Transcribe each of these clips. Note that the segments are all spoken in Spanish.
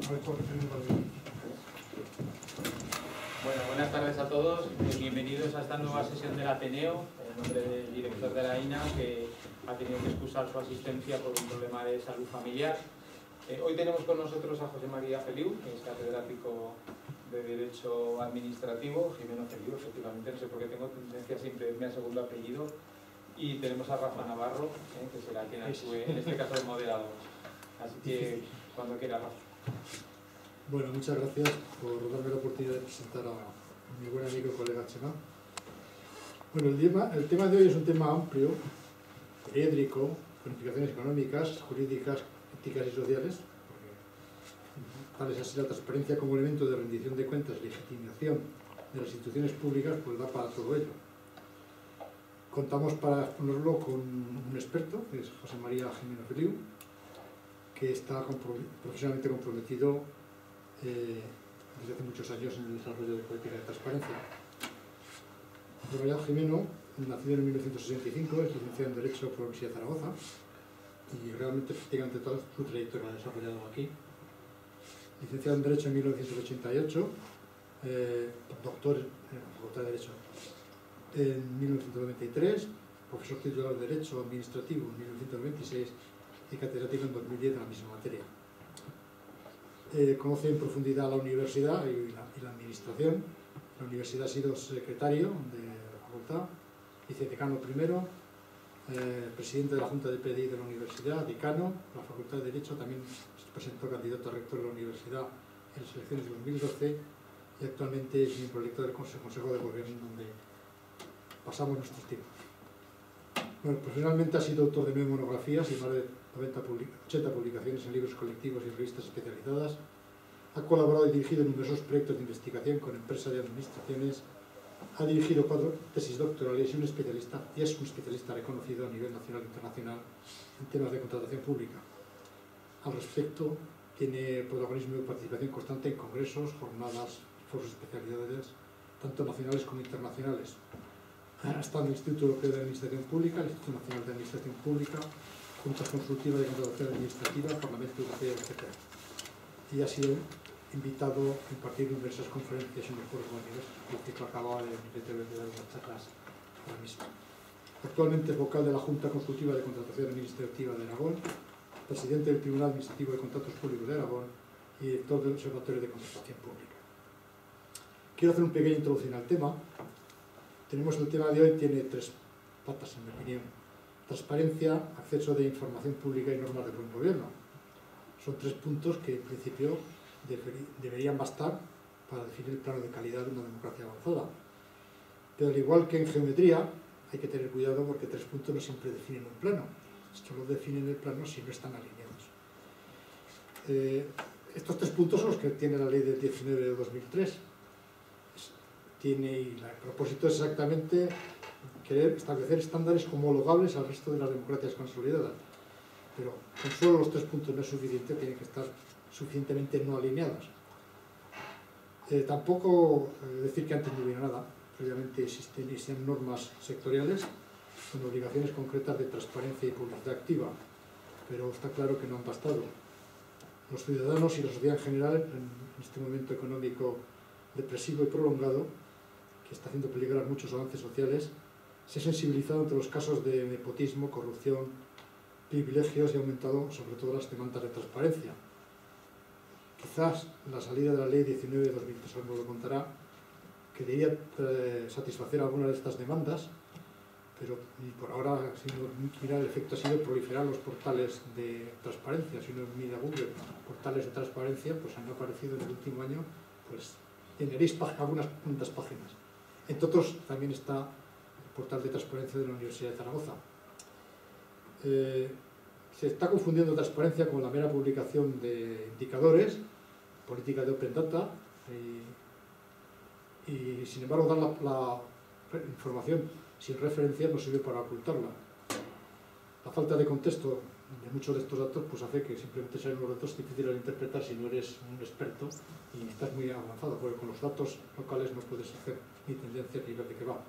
Bueno, buenas tardes a todos. Bienvenidos a esta nueva sesión del Ateneo, en nombre del director de la INA, que ha tenido que excusar su asistencia por un problema de salud familiar. Hoy tenemos con nosotros a José María Feliu, que es catedrático de Derecho Administrativo, Jimeno Feliu, efectivamente, no sé por qué tengo tendencia siempre a irme a segundo apellido, y tenemos a Rafa Navarro, que será quien actúe, en este caso, de moderador. Así que, cuando quiera, Rafa. Bueno, muchas gracias por darme la oportunidad de presentar a mi buen amigo y colega Chema. Bueno, el tema de hoy es un tema amplio, poliédrico, con implicaciones económicas, jurídicas, éticas y sociales, porque tal es así la transparencia como elemento de rendición de cuentas y legitimación de las instituciones públicas, pues da para todo ello. Contamos para exponerlo con un experto, que es José María Jimeno Feliu, que está profesionalmente comprometido desde hace muchos años en el desarrollo de política de transparencia. José María Jimeno, nacido en 1965, es licenciado en Derecho por la Universidad de Zaragoza y realmente prácticamente toda su trayectoria la ha desarrollado aquí. Licenciado en Derecho en 1988, doctor en la Facultad de Derecho en 1993, profesor titular de Derecho Administrativo en 1996 y catedrático en 2010 en la misma materia. Conoce en profundidad la universidad y la administración. En la universidad ha sido secretario de la facultad, vicedecano primero, presidente de la Junta de PDI de la universidad, decano. La Facultad de Derecho también se presentó candidato a rector de la universidad en las elecciones de 2012 y actualmente es miembro electo del Consejo de Gobierno, donde pasamos nuestros tiempos. Bueno, profesionalmente ha sido autor de 9 monografías y más de 80 publicaciones en libros colectivos y revistas especializadas. Ha colaborado y dirigido en numerosos proyectos de investigación con empresas y administraciones. Ha dirigido 4 tesis doctorales y es un especialista reconocido a nivel nacional e internacional en temas de contratación pública. Al respecto, tiene protagonismo y participación constante en congresos, jornadas, foros de especialidades, tanto nacionales como internacionales. Ha estado en el Instituto Europeo de Administración Pública, el Instituto Nacional de Administración Pública, Juntas Consultivas de Contratación Administrativa, Parlamento Europeo, etc. Y ha sido invitado a impartir diversas conferencias en los foros mundiales, el ciclo acababa de dar unas charlas ahora mismo. Actualmente es vocal de la Junta Consultiva de Contratación Administrativa de Aragón, presidente del Tribunal Administrativo de Contratos Públicos de Aragón y director del Observatorio de Contratación Pública. Quiero hacer un pequeño introducción al tema. Tenemos el tema de hoy, tiene 3 patas en mi opinión. Transparencia, acceso de información pública y normas de buen gobierno. Son 3 puntos que en principio deberían bastar para definir el plano de calidad de una democracia avanzada. Pero al igual que en geometría, hay que tener cuidado porque 3 puntos no siempre definen un plano. Solo definen el plano si no están alineados. Estos 3 puntos son los que tiene la ley del 19 de 2003. Y el propósito es exactamente querer establecer estándares homologables al resto de las democracias consolidadas. Pero con solo los 3 puntos no es suficiente, tienen que estar suficientemente no alineados. Tampoco decir que antes no hubiera nada. Previamente existen normas sectoriales con obligaciones concretas de transparencia y publicidad activa, pero está claro que no han bastado. Los ciudadanos y la sociedad en general, en este momento económico depresivo y prolongado, que está haciendo peligrar muchos avances sociales, se ha sensibilizado ante los casos de nepotismo, corrupción, privilegios y ha aumentado sobre todo las demandas de transparencia. Quizás la salida de la ley 19 de 2003 nos lo contará, que debería satisfacer algunas de estas demandas, pero por ahora, si uno mira, el efecto ha sido proliferar los portales de transparencia. Si uno mira Google, portales de transparencia, pues han aparecido en el último año, pues llenaréis algunas cuantas páginas. Entre otros, también está el portal de transparencia de la Universidad de Zaragoza. Se está confundiendo transparencia con la mera publicación de indicadores, política de Open Data, y sin embargo dar la información sin referencias no sirve para ocultarla. La falta de contexto de muchos de estos datos pues hace que simplemente sean unos datos difíciles de interpretar si no eres un experto y estás muy avanzado, porque con los datos locales no puedes hacer ni tendencia ni ver de qué va.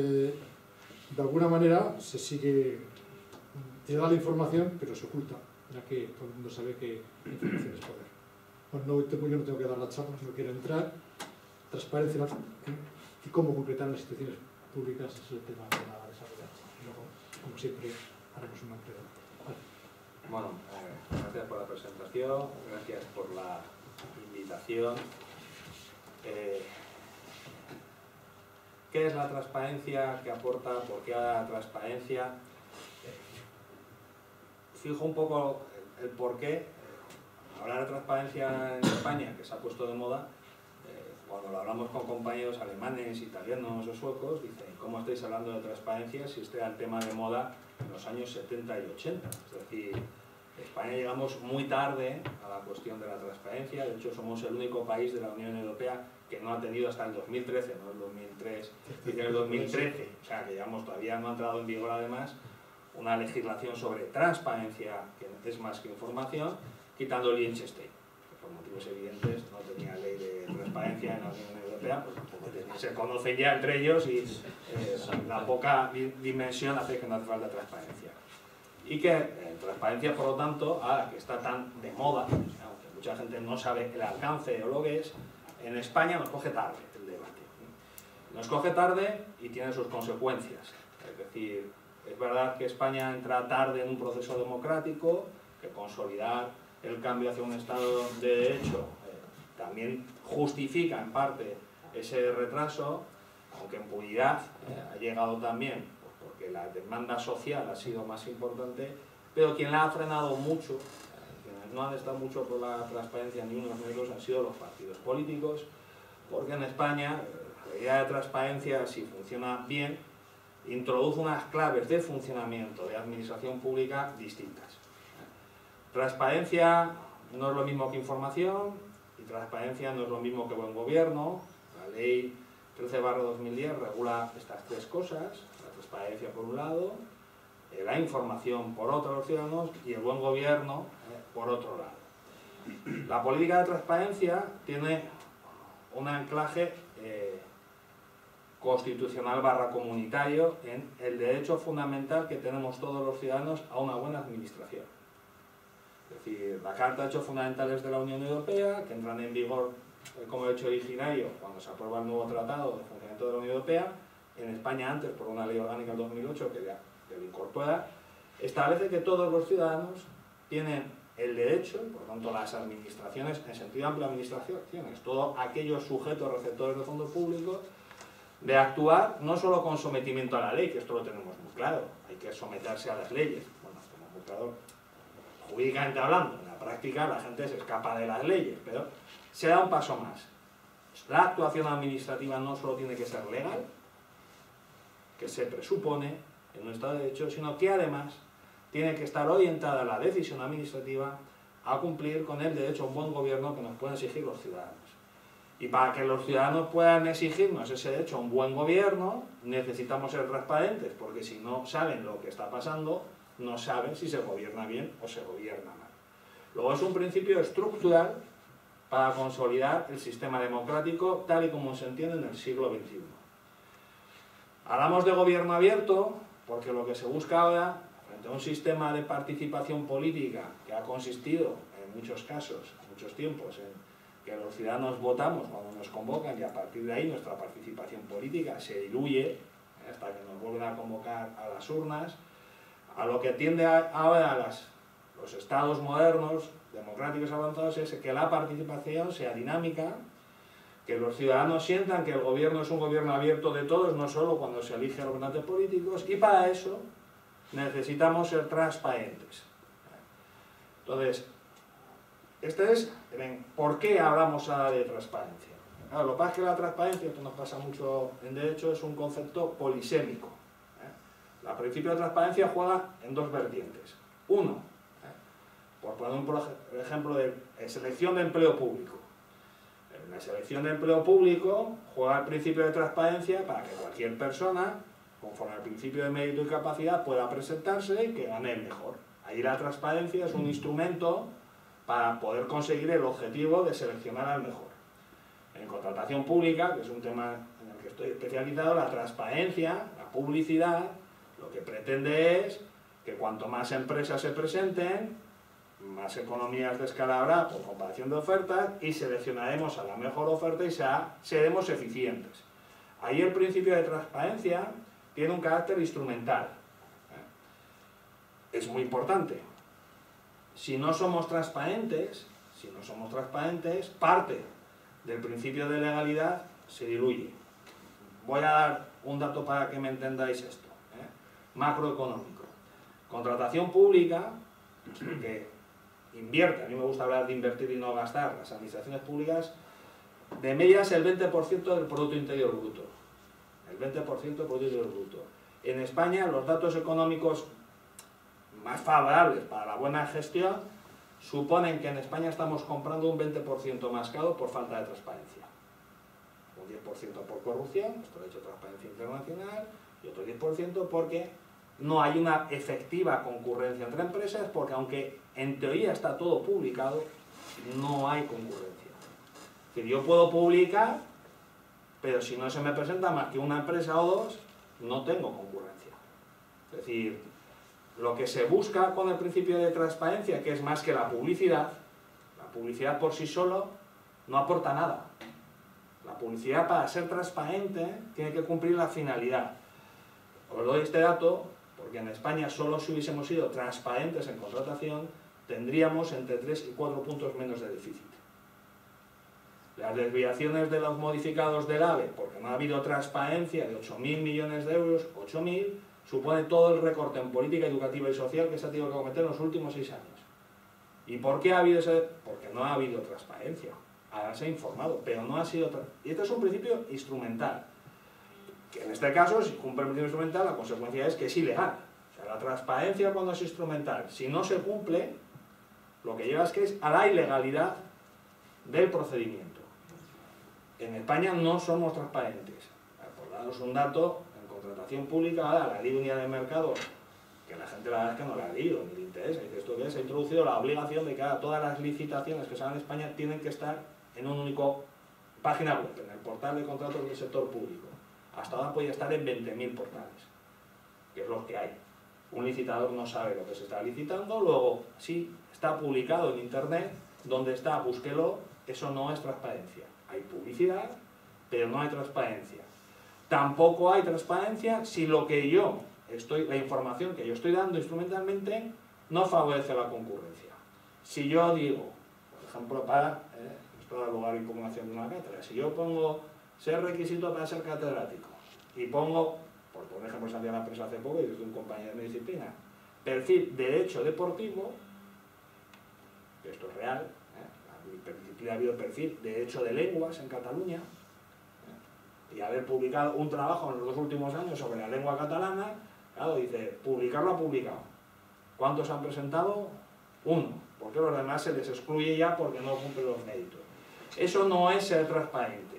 De alguna manera se da la información pero se oculta. ya que todo el mundo sabe que información es poder. Bueno, yo no tengo que dar la charla, no quiero entrar. Transparencia y cómo concretar las instituciones públicas es el tema que va a desarrollar. Y luego, como siempre, haremos una amplia debate. Vale. Bueno, gracias por la presentación, gracias por la invitación. ¿Qué es la transparencia? ¿Qué aporta? ¿Por qué la transparencia? Fijo un poco el porqué. Hablar de transparencia en España, que se ha puesto de moda, cuando lo hablamos con compañeros alemanes, italianos o suecos, dicen, ¿cómo estáis hablando de transparencia si este era el tema de moda en los años 70 y 80? Es decir, en España llegamos muy tarde a la cuestión de la transparencia. De hecho, somos el único país de la Unión Europea que no ha tenido hasta el 2013, no el 2003, sino el 2013. O sea, que digamos, todavía no ha entrado en vigor, además, una legislación sobre transparencia, que es más que información, quitando el Liechtenstein, que por motivos evidentes no tenía ley de transparencia en la Unión Europea, pues se conocen ya entre ellos y la poca dimensión hace que no hace falta transparencia. Y que transparencia, por lo tanto, ahora que está tan de moda, aunque mucha gente no sabe el alcance o lo que es, en España nos coge tarde el debate. Nos coge tarde y tiene sus consecuencias. Es decir, es verdad que España entra tarde en un proceso democrático, que consolidar el cambio hacia un Estado de Derecho también justifica en parte ese retraso, aunque en puridad ha llegado también porque la demanda social ha sido más importante, pero quien la ha frenado mucho, quienes no han estado mucho por la transparencia ni unos ni otros, han sido los partidos políticos, porque en España la idea de transparencia, si funciona bien, introduce unas claves de funcionamiento de administración pública distintas. Transparencia no es lo mismo que información, y transparencia no es lo mismo que buen gobierno. La ley 13/2010 regula estas tres cosas: la transparencia por un lado, la información por otro a los ciudadanos y el buen gobierno por otro lado. La política de transparencia tiene un anclaje constitucional / comunitario en el derecho fundamental que tenemos todos los ciudadanos a una buena administración. Es decir, la Carta de Derechos Fundamentales de la Unión Europea, que entran en vigor como hecho originario cuando se aprueba el nuevo Tratado de Funcionamiento de la Unión Europea, en España antes por una ley orgánica del 2008 que lo incorpora, establece que todos los ciudadanos tienen el derecho, por lo tanto las administraciones, en sentido amplio administraciones, todos aquellos sujetos receptores de fondos públicos, de actuar no solo con sometimiento a la ley, que esto lo tenemos muy claro, hay que someterse a las leyes, bueno, tenemos muy claro jurídicamente hablando, en la práctica la gente se escapa de las leyes, pero se da un paso más. La actuación administrativa no solo tiene que ser legal, que se presupone en un Estado de Derecho, sino que además tiene que estar orientada la decisión administrativa a cumplir con el derecho a un buen gobierno que nos pueden exigir los ciudadanos. Y para que los ciudadanos puedan exigirnos ese derecho a un buen gobierno, necesitamos ser transparentes, porque si no saben lo que está pasando, no saben si se gobierna bien o se gobierna mal. Luego es un principio estructural para consolidar el sistema democrático tal y como se entiende en el siglo XXI. Hablamos de gobierno abierto porque lo que se busca ahora, frente a un sistema de participación política que ha consistido en muchos casos, en muchos tiempos, en que los ciudadanos votamos cuando nos convocan y a partir de ahí nuestra participación política se diluye hasta que nos vuelven a convocar a las urnas, a lo que tiende ahora los estados modernos, democráticos avanzados, es que la participación sea dinámica, que los ciudadanos sientan que el gobierno es un gobierno abierto de todos, no solo cuando se elige a los gobernantes políticos, y para eso necesitamos ser transparentes. Entonces, ¿por qué hablamos ahora de transparencia? Claro, lo que pasa es que la transparencia, esto nos pasa mucho en derecho, es un concepto polisémico. El principio de transparencia juega en dos vertientes. Uno, por poner un ejemplo de selección de empleo público. En la selección de empleo público juega el principio de transparencia para que cualquier persona, conforme al principio de mérito y capacidad, pueda presentarse y que gane el mejor. Ahí la transparencia es un instrumento para poder conseguir el objetivo de seleccionar al mejor. En contratación pública, que es un tema en el que estoy especializado, la transparencia, la publicidad, lo que pretende es que cuanto más empresas se presenten, más economías de escala habrá por comparación de ofertas y seleccionaremos a la mejor oferta y seremos eficientes. Ahí el principio de transparencia tiene un carácter instrumental. Es muy importante. Si no somos transparentes, parte del principio de legalidad se diluye. Voy a dar un dato para que me entendáis esto, macroeconómico. Contratación pública, que invierte, a mí me gusta hablar de invertir y no gastar, las administraciones públicas, de media es el 20% del Producto Interior Bruto. El 20% del Producto Interior Bruto. En España, los datos económicos más favorables para la buena gestión suponen que en España estamos comprando un 20% más caro por falta de transparencia. Un 10% por corrupción, esto lo ha hecho Transparencia Internacional, y otro 10% porque no hay una efectiva concurrencia entre empresas, porque aunque en teoría está todo publicado, no hay concurrencia. Es decir, yo puedo publicar, pero si no se me presenta más que una empresa o dos, no tengo concurrencia. Es decir, lo que se busca con el principio de transparencia, que es más que la publicidad por sí solo no aporta nada. La publicidad, para ser transparente, tiene que cumplir la finalidad. Os doy este dato porque en España solo si hubiésemos sido transparentes en contratación tendríamos entre 3 y 4 puntos menos de déficit. Las desviaciones de los modificados del AVE, porque no ha habido transparencia, de 8.000 millones de euros, 8.000, supone todo el recorte en política educativa y social que se ha tenido que cometer en los últimos 6 años. ¿Y por qué ha habido ese? Porque no ha habido transparencia. Ahora se ha informado, pero no ha sido... Y este es un principio instrumental. Que en este caso, si cumple el principio instrumental, la consecuencia es que es ilegal. O sea, la transparencia cuando es instrumental, si no se cumple, lo que lleva es que es a la ilegalidad del procedimiento. En España no somos transparentes. Por daros un dato, en contratación pública, ahora la ley de unidad de mercado, que la gente la verdad es que no la ha leído, ni le interesa, dice esto que es, ha introducido la obligación de que ahora todas las licitaciones que se hagan en España tienen que estar en un único página web, en el portal de contratos del sector público. Hasta ahora podía estar en 20.000 portales, que es lo que hay. Un licitador no sabe lo que se está licitando, luego sí, está publicado en internet, donde está, búsquelo, eso no es transparencia. Hay publicidad, pero no hay transparencia. Tampoco hay transparencia si lo que la información que yo estoy dando instrumentalmente no favorece la concurrencia. Si yo digo, por ejemplo, esto da lugar a impugnación de una cátedra, si yo pongo ser requisito para ser catedrático y pongo, por poner ejemplo, salía la prensa hace poco y desde un compañero de mi disciplina, perfil derecho deportivo, que esto es real, ha habido perfil derecho de lenguas en Cataluña, y haber publicado un trabajo en los 2 últimos años sobre la lengua catalana, claro, dice, publicarlo ha publicado. ¿Cuántos han presentado? 1, porque los demás se les excluye ya porque no cumplen los méritos. Eso no es ser transparente.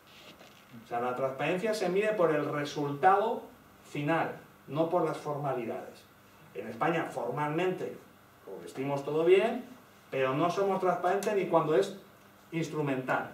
O sea, la transparencia se mide por el resultado final, no por las formalidades. En España, formalmente, lo vestimos todo bien, pero no somos transparentes ni cuando es instrumental.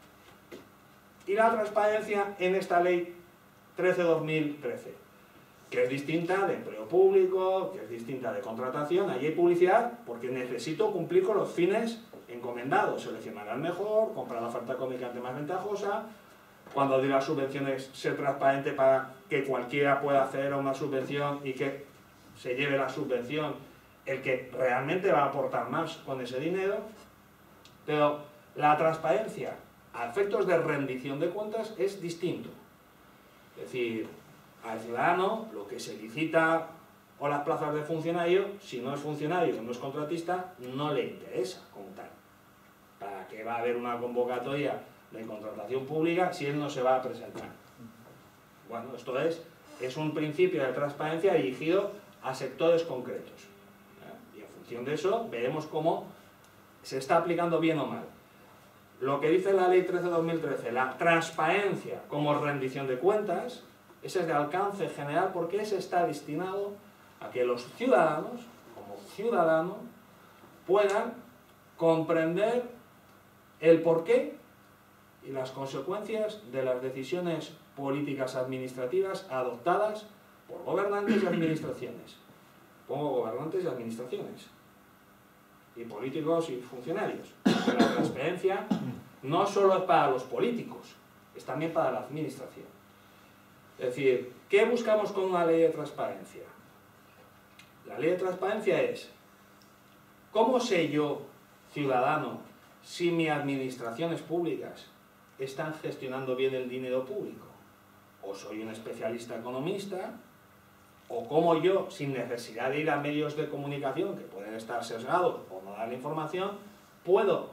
Y la transparencia en esta ley 13/2013, que es distinta de empleo público, que es distinta de contratación. Allí hay publicidad porque necesito cumplir con los fines encomendados, seleccionar al mejor, comprar la oferta económica más ventajosa. Cuando doy las subvenciones, ser transparente para que cualquiera pueda acceder a una subvención y que se lleve la subvención el que realmente va a aportar más con ese dinero. Pero la transparencia a efectos de rendición de cuentas es distinto. Es decir, al ciudadano lo que se licita o las plazas de funcionario, si no es funcionario o no es contratista, no le interesa como tal. ¿Para qué va a haber una convocatoria de contratación pública si él no se va a presentar? Bueno, esto es un principio de transparencia dirigido a sectores concretos. Y en función de eso veremos cómo se está aplicando bien o mal. Lo que dice la ley 13/2013, la transparencia como rendición de cuentas, ese es de alcance general porque ese está destinado a que los ciudadanos, como ciudadanos, puedan comprender el porqué y las consecuencias de las decisiones políticas administrativas adoptadas por gobernantes y administraciones. Pongo gobernantes y administraciones. y políticos y funcionarios. Porque la transparencia no solo es para los políticos, es también para la administración. Es decir, ¿qué buscamos con una ley de transparencia? La ley de transparencia es, ¿cómo sé yo, ciudadano, si mis administraciones públicas están gestionando bien el dinero público? O soy un especialista economista, o cómo yo, sin necesidad de ir a medios de comunicación que pueden estar sesgados o no dar la información, puedo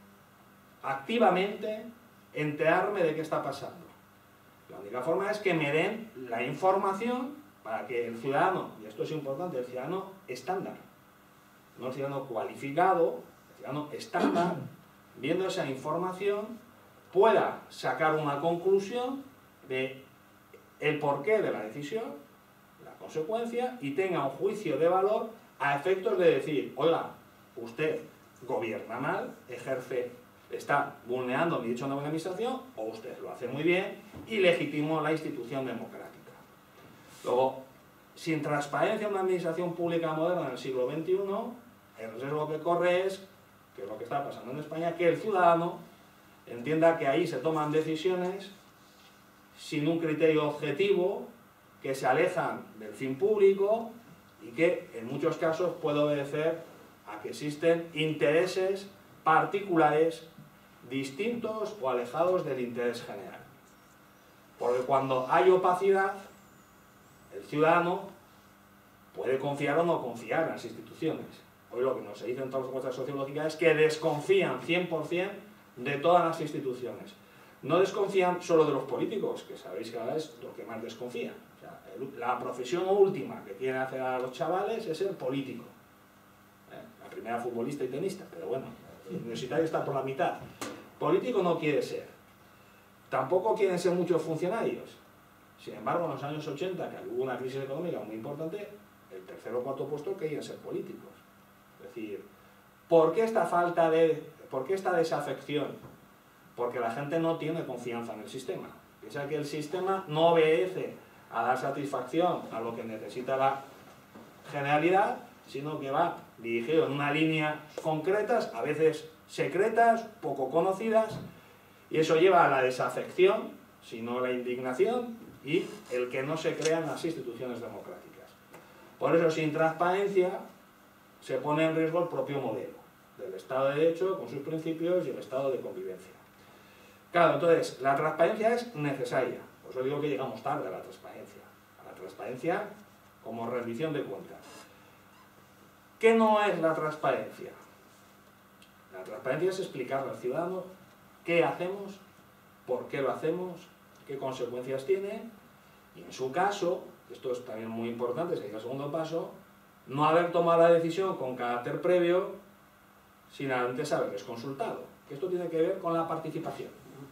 activamente enterarme de qué está pasando. La única forma es que me den la información para que el ciudadano, y esto es importante, el ciudadano estándar, no el ciudadano cualificado, el ciudadano estándar, viendo esa información, pueda sacar una conclusión de el porqué de la decisión, la consecuencia, y tenga un juicio de valor a efectos de decir, oiga, usted gobierna mal, está vulnerando mi derecho a una buena administración, o usted lo hace muy bien y legitimó la institución democrática. Luego, sin transparencia en una administración pública moderna en el siglo XXI, el riesgo que corre es, que es lo que está pasando en España, que el ciudadano entienda que ahí se toman decisiones sin un criterio objetivo, que se alejan del fin público y que en muchos casos puede obedecer a que existen intereses particulares distintos o alejados del interés general. Porque cuando hay opacidad, el ciudadano puede confiar o no confiar en las instituciones. Hoy lo que nos se dice en todas las encuestas sociológicas es que desconfían 100% de todas las instituciones. No desconfían solo de los políticos, que sabéis que ahora es lo que más desconfían. O sea, la profesión última que quieren hacer a los chavales es ser político. La primera futbolista y tenista, pero bueno, el universitario está por la mitad. Político no quiere ser. Tampoco quieren ser muchos funcionarios. Sin embargo, en los años 80, que hubo una crisis económica muy importante, el tercer o cuarto puesto querían ser políticos. Es decir, ¿por qué esta desafección? Porque la gente no tiene confianza en el sistema. Piensa que el sistema no obedece a dar satisfacción a lo que necesita la generalidad, sino que va dirigido en una línea concretas, a veces secretas, poco conocidas, y eso lleva a la desafección, sino la indignación, y el que no se crean las instituciones democráticas. Por eso, sin transparencia, se pone en riesgo el propio modelo del Estado de Derecho, con sus principios, y el Estado de convivencia. Claro, entonces, la transparencia es necesaria. Por eso digo que llegamos tarde a la transparencia. A la transparencia como rendición de cuentas. ¿Qué no es la transparencia? La transparencia es explicarle al ciudadano qué hacemos, por qué lo hacemos, qué consecuencias tiene, y en su caso, esto es también muy importante, sería el segundo paso, no haber tomado la decisión con carácter previo sin antes haberles consultado. Que esto tiene que ver con la participación.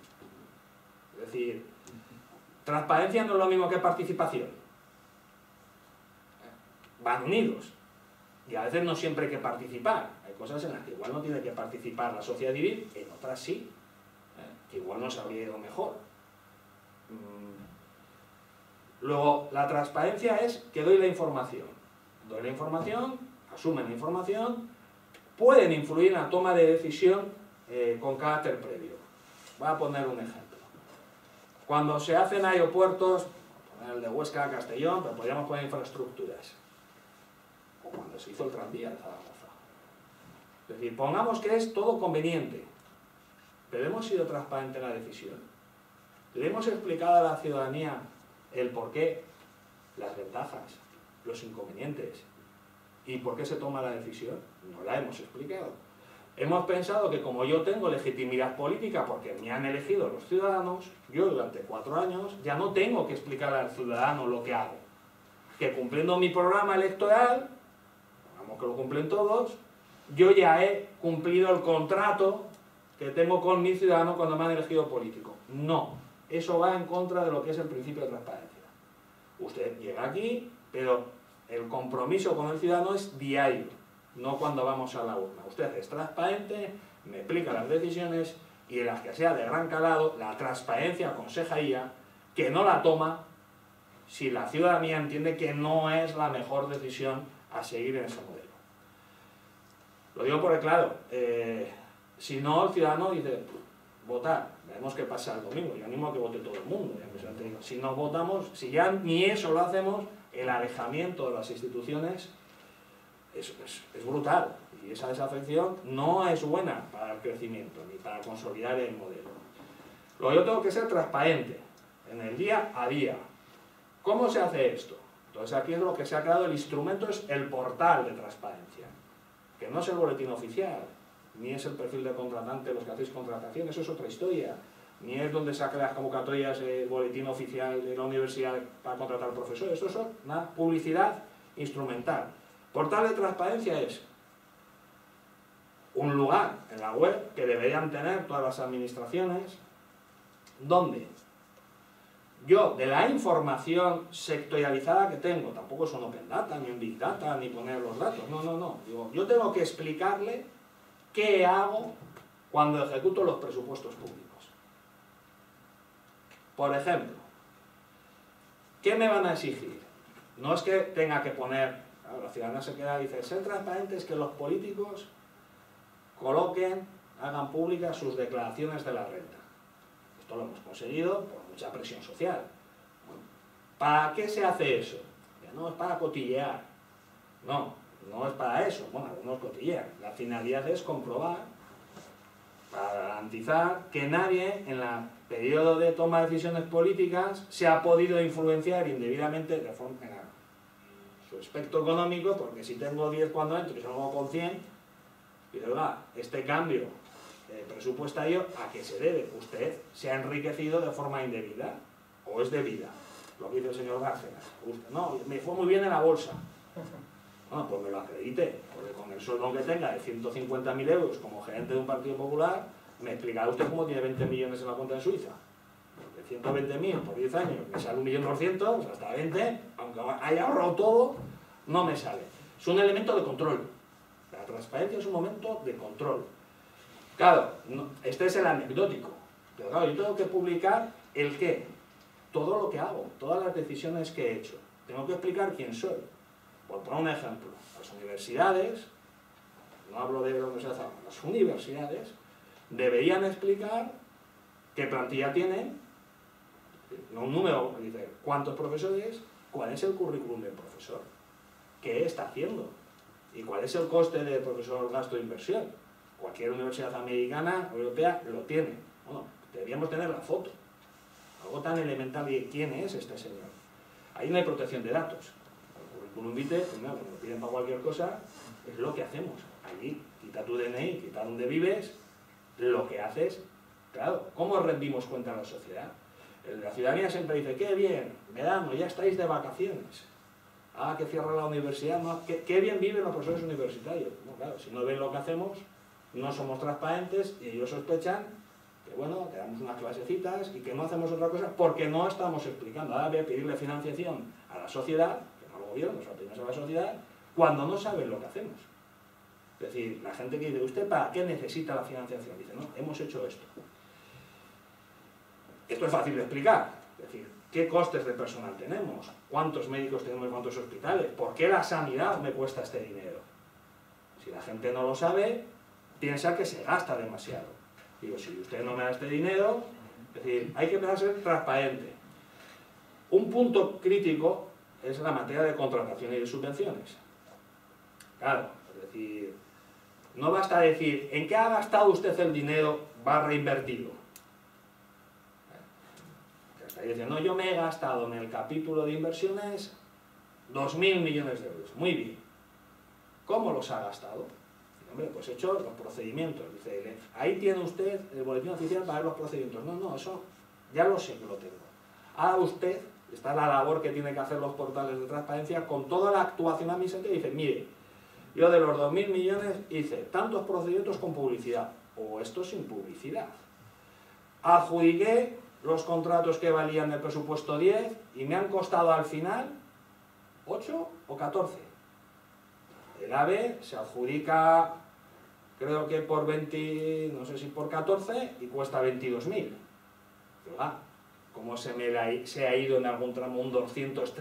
Es decir, transparencia no es lo mismo que participación. Van unidos. Y a veces no siempre hay que participar. Hay cosas en las que igual no tiene que participar la sociedad civil, en otras sí. Que igual nos habría ido mejor. Luego, la transparencia es que doy la información. Doy la información, asumen la información, pueden influir en la toma de decisión con carácter previo. Voy a poner un ejemplo. Cuando se hacen aeropuertos, poner el de Huesca a Castellón, pero podríamos poner infraestructuras. O cuando se hizo el tranvía de Zaragoza. Es decir, pongamos que es todo conveniente, pero hemos sido transparentes en la decisión. Le hemos explicado a la ciudadanía el porqué, las ventajas, los inconvenientes y por qué se toma la decisión. No la hemos explicado. Hemos pensado que como yo tengo legitimidad política porque me han elegido los ciudadanos, yo durante 4 años ya no tengo que explicar al ciudadano lo que hago. Que cumpliendo mi programa electoral, digamos que lo cumplen todos, yo ya he cumplido el contrato que tengo con mi ciudadano cuando me han elegido político. No, eso va en contra de lo que es el principio de transparencia. Usted llega aquí, pero el compromiso con el ciudadano es diario, no cuando vamos a la urna. Usted es transparente, me explica las decisiones y en las que sea de gran calado, la transparencia aconsejaría que no la toma si la ciudadanía entiende que no es la mejor decisión a seguir en ese modelo. Lo digo porque, claro, si no, el ciudadano dice, votar, veremos qué pasa el domingo, yo animo a que vote todo el mundo, si no votamos, si ya ni eso lo hacemos, el alejamiento de las instituciones es brutal, y esa desafección no es buena para el crecimiento, ni para consolidar el modelo. Luego yo tengo que ser transparente, en el día a día. ¿Cómo se hace esto? Entonces aquí es lo que se ha creado, el instrumento es el portal de transparencia, que no es el boletín oficial, ni es el perfil de contratante, los que hacéis contratación, eso es otra historia, ni es donde sacan las convocatorias el boletín oficial de la universidad para contratar profesores, esto es una publicidad instrumental. Portal de transparencia es un lugar en la web que deberían tener todas las administraciones, donde yo, de la información sectorializada que tengo, tampoco es un open data, ni un big data, ni poner los datos, no. Digo, yo tengo que explicarle qué hago cuando ejecuto los presupuestos públicos. Por ejemplo, ¿qué me van a exigir? No es que tenga que poner, claro, la ciudadana se queda y dice, ser transparente es que los políticos coloquen, hagan públicas sus declaraciones de la renta. Esto lo hemos conseguido por mucha presión social. ¿Para qué se hace eso? No es para cotillear. No es para eso. Bueno, algunos cotillean. La finalidad es comprobar, para garantizar que nadie en el periodo de toma de decisiones políticas se ha podido influenciar indebidamente de forma su aspecto económico, porque si tengo 10 cuando entro y salgo con 100, digo, oiga, este cambio presupuestario, ¿a qué se debe? Usted se ha enriquecido de forma indebida, o es debida, lo que dice el señor Bárcenas. No, me fue muy bien en la bolsa. Bueno, pues me lo acredite, porque con el sueldo que tenga de 150.000 euros como gerente de un partido popular, me explicará usted cómo tiene 20 millones en la cuenta en Suiza. De 120.000 por 10 años, me sale 1.200.000, hasta 20, aunque haya ahorrado todo, no me sale. Es un elemento de control. La transparencia es un momento de control. Claro, este es el anecdótico, pero claro, yo tengo que publicar el qué, todo lo que hago, todas las decisiones que he hecho. Tengo que explicar quién soy. Por poner un ejemplo, las universidades, no hablo de la universidad, las universidades deberían explicar qué plantilla tienen, no un número, dice cuántos profesores, cuál es el currículum del profesor, qué está haciendo y cuál es el coste del profesor gasto de inversión. Cualquier universidad americana o europea lo tiene. Bueno, deberíamos tener la foto. Algo tan elemental de quién es este señor. Ahí no hay protección de datos. El currículum vitae, pues nada, cuando lo piden para cualquier cosa, es lo que hacemos. Allí, quita tu DNI, quita dónde vives, lo que haces, claro, ¿cómo rendimos cuenta a la sociedad? La ciudadanía siempre dice, qué bien, verano, ya estáis de vacaciones. Ah, que cierra la universidad, no, qué bien viven los profesores universitarios. No, claro, si no ven lo que hacemos, no somos transparentes y ellos sospechan que, bueno, que damos unas clasecitas y que no hacemos otra cosa porque no estamos explicando. Ahora voy a pedirle financiación a la sociedad, que no al gobierno, sino primero a la sociedad, cuando no saben lo que hacemos. Es decir, la gente que dice, ¿usted para qué necesita la financiación? Dice, no, hemos hecho esto. Esto es fácil de explicar. Es decir, ¿qué costes de personal tenemos? ¿Cuántos médicos tenemos y cuántos hospitales? ¿Por qué la sanidad me cuesta este dinero? Si la gente no lo sabe, piensa que se gasta demasiado. Digo, si usted no me da este dinero, es decir, hay que empezar a ser transparente. Un punto crítico es la materia de contratación y de subvenciones. Claro, es decir, no basta decir, ¿en qué ha gastado usted el dinero / reinvertido? Está diciendo, no, yo me he gastado en el capítulo de inversiones 2.000 millones de euros. Muy bien. ¿Cómo los ha gastado? Hombre, pues he hecho los procedimientos. Dice, ahí tiene usted el boletín oficial para ver los procedimientos. No, eso ya lo sé que lo tengo. Ahora usted, está la labor que tiene que hacer los portales de transparencia con toda la actuación administrativa y dice, mire, yo de los 2.000 millones hice tantos procedimientos con publicidad, o esto sin publicidad. Adjudiqué los contratos que valían el presupuesto 10 y me han costado al final 8 o 14. El AVE se adjudica, creo que por 20, no sé si por 14, y cuesta 22.000. ¿Cómo se ha ido en algún tramo un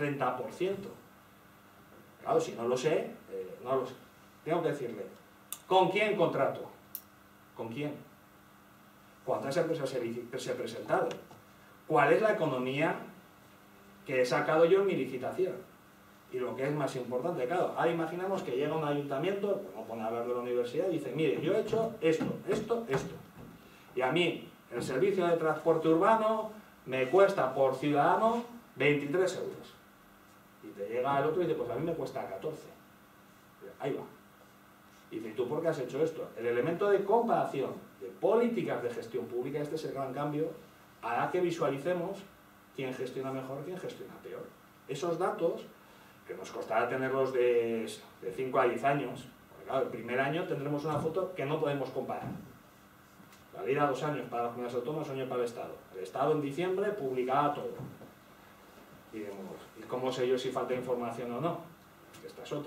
230%? Claro, si no lo sé, no lo sé. Tengo que decirle, ¿Con quién contrato? ¿Con quién? ¿Cuántas empresas se he presentado? ¿Cuál es la economía que he sacado yo en mi licitación? Y lo que es más importante, claro, ahora imaginamos que llega un ayuntamiento, pues no pone a hablar de la universidad, y dice, mire, yo he hecho esto, esto, esto. Y a mí, el servicio de transporte urbano me cuesta por ciudadano 23 euros. Y te llega el otro y dice, pues a mí me cuesta 14. Ahí va. Y dice, ¿y tú por qué has hecho esto? El elemento de comparación de políticas de gestión pública, este es el gran cambio, hará que visualicemos quién gestiona mejor, quién gestiona peor. Esos datos, que nos costará tenerlos de 5 a 10 años, porque claro, el primer año tendremos una foto que no podemos comparar. La ley da 2 años para las comunidades autónomas, 1 año para el Estado. El Estado en diciembre publicaba todo. Y diremos, ¿y cómo sé yo si falta información o no? Esta es otra.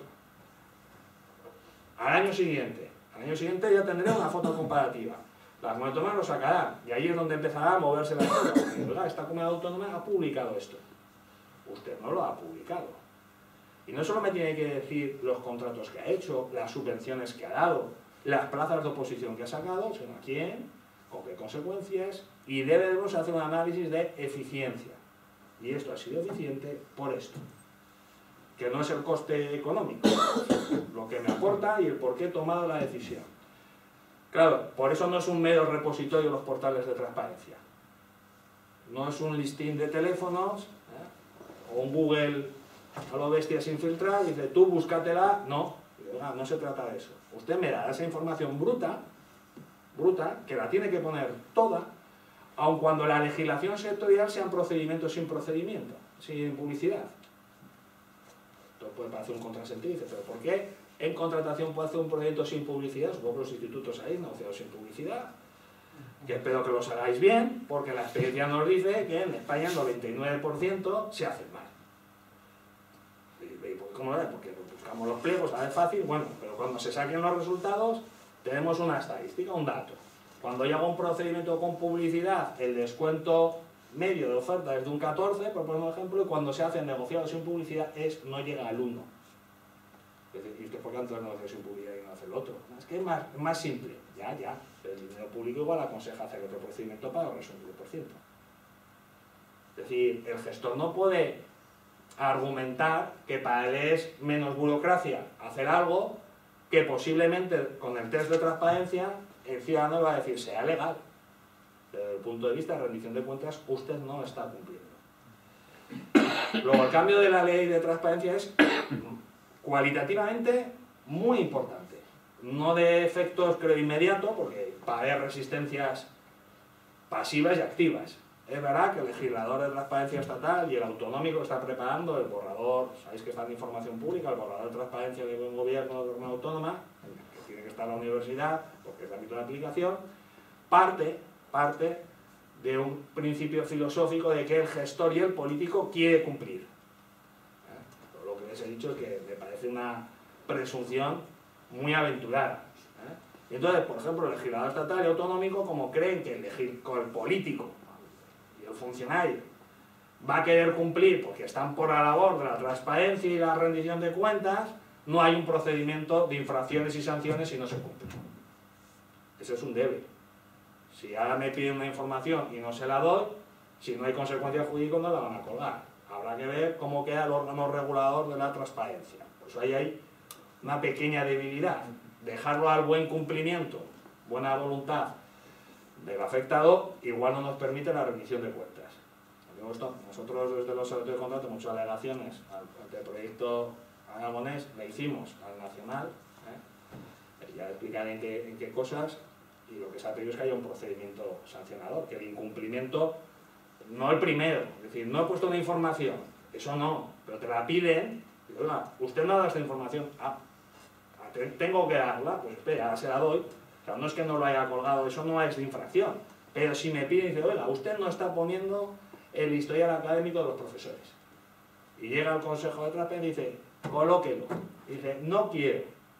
Al año siguiente ya tendré una foto comparativa. Las comunidades autónomas lo sacarán, y ahí es donde empezará a moverse la cosa. Oiga, esta comunidad autónoma ha publicado esto. Usted no lo ha publicado. Y no solo me tiene que decir los contratos que ha hecho, las subvenciones que ha dado, las plazas de oposición que ha sacado, sino a quién, con qué consecuencias, y debemos hacer un análisis de eficiencia. Y esto ha sido eficiente por esto, que no es el coste económico, lo que me aporta y el por qué he tomado la decisión. Claro, por eso no es un mero repositorio los portales de transparencia. No es un listín de teléfonos, o un Google a lo bestia sin filtrar, y dice, tú búscatela. No, no se trata de eso. Usted me da esa información bruta, que la tiene que poner toda, aun cuando la legislación sectorial sean procedimientos sin procedimiento, sin publicidad. Esto puede parecer un contrasentido, dice, pero ¿por qué en contratación puede hacer un procedimiento sin publicidad? Supongo que los institutos ahí negociados sin publicidad, que espero que los hagáis bien, porque la experiencia nos dice que en España el 99% se hace mal. ¿Cómo lo es? Porque buscamos los pliegos, a ver, fácil, bueno, pero cuando se saquen los resultados tenemos una estadística, un dato. Cuando llega un procedimiento con publicidad, el descuento medio de oferta es de un 14, por poner un ejemplo, y cuando se hacen negociados sin publicidad no llega al 1. Es decir, ¿y usted por qué hace el negocio sin publicidad y no hace el otro? Es que es más simple, ya, pero el dinero público igual aconseja hacer otro procedimiento para ahorrarse un 10%. Es decir, el gestor no puede argumentar que para él es menos burocracia hacer algo que posiblemente con el test de transparencia el ciudadano va a decir sea legal. Desde el punto de vista de rendición de cuentas, usted no está cumpliendo. Luego, el cambio de la ley de transparencia es cualitativamente muy importante. No de efectos, creo, inmediato, porque para haber resistencias pasivas y activas. Es verdad que el legislador de transparencia estatal y el autonómico está preparando el borrador, sabéis que está en información pública, el borrador de transparencia de buen gobierno de la comunidad autónoma, que tiene que estar en la universidad, porque es el ámbito de aplicación, parte de un principio filosófico de que el gestor y el político quiere cumplir. Lo que les he dicho es que me parece una presunción muy aventurada. Y entonces, por ejemplo, el legislador estatal y autonómico, como creen que el político y el funcionario va a querer cumplir porque están por la labor de la transparencia y la rendición de cuentas, no hay un procedimiento de infracciones y sanciones si no se cumple. Ese es un debe. Si ahora me piden una información y no se la doy, si no hay consecuencias jurídicas no la van a colgar. Habrá que ver cómo queda el órgano regulador de la transparencia. Pues ahí hay una pequeña debilidad. Dejarlo al buen cumplimiento, buena voluntad del afectado, igual no nos permite la rendición de cuentas. Nosotros desde los secretarios de contrato muchas alegaciones al proyecto aragonés le hicimos al nacional, ya explicaré en qué cosas, y lo que se ha pedido es que haya un procedimiento sancionador, que el incumplimiento, no el primero, es decir, no he puesto una información, eso no, pero te la piden, y, oiga, usted no ha dado esta información, tengo que darla, pues espera, ahora se la doy. O sea, no es que no lo haya colgado, eso no es de infracción. Pero si me pide y dice, oiga, usted no está poniendo el historial académico de los profesores. Y llega al Consejo de Transparencia y dice, colóquelo. Y dice, no quiero.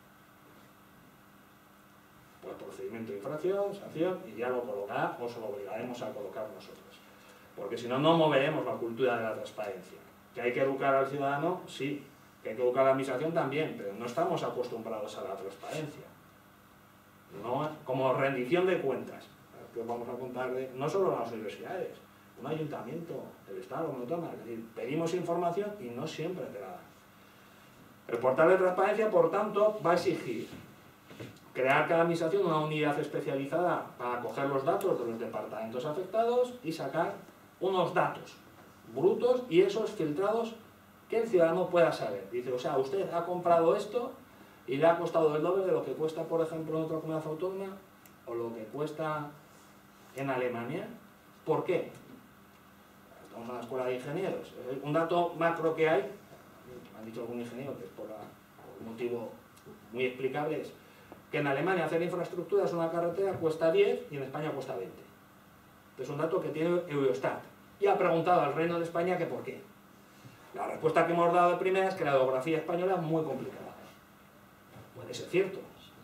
Pues procedimiento de infracción, sanción, y ya lo colocará o se lo obligaremos a colocar nosotros. Porque si no, no moveremos la cultura de la transparencia. ¿Que hay que educar al ciudadano? Sí. Que hay que educar a la administración también, pero no estamos acostumbrados a la transparencia. no, como rendición de cuentas, que os vamos a contar no solo las universidades, un ayuntamiento, el Estado, como toma, es decir, pedimos información y no siempre te la dan. El portal de transparencia, por tanto, va a exigir crear cada administración una unidad especializada para coger los datos de los departamentos afectados y sacar unos datos brutos y esos filtrados que el ciudadano pueda saber. Dice, o sea, usted ha comprado esto y le ha costado el doble de lo que cuesta, por ejemplo, en otra comunidad autónoma o lo que cuesta en Alemania. ¿Por qué? Estamos en la escuela de ingenieros. Un dato macro que hay, me han dicho algún ingeniero que es por un motivo muy explicable, es que en Alemania hacer infraestructuras una carretera cuesta 10 y en España cuesta 20. Es un dato que tiene Eurostat. Y ha preguntado al Reino de España que por qué. La respuesta que hemos dado de primera es que la geografía española es muy complicada. Puede ser cierto,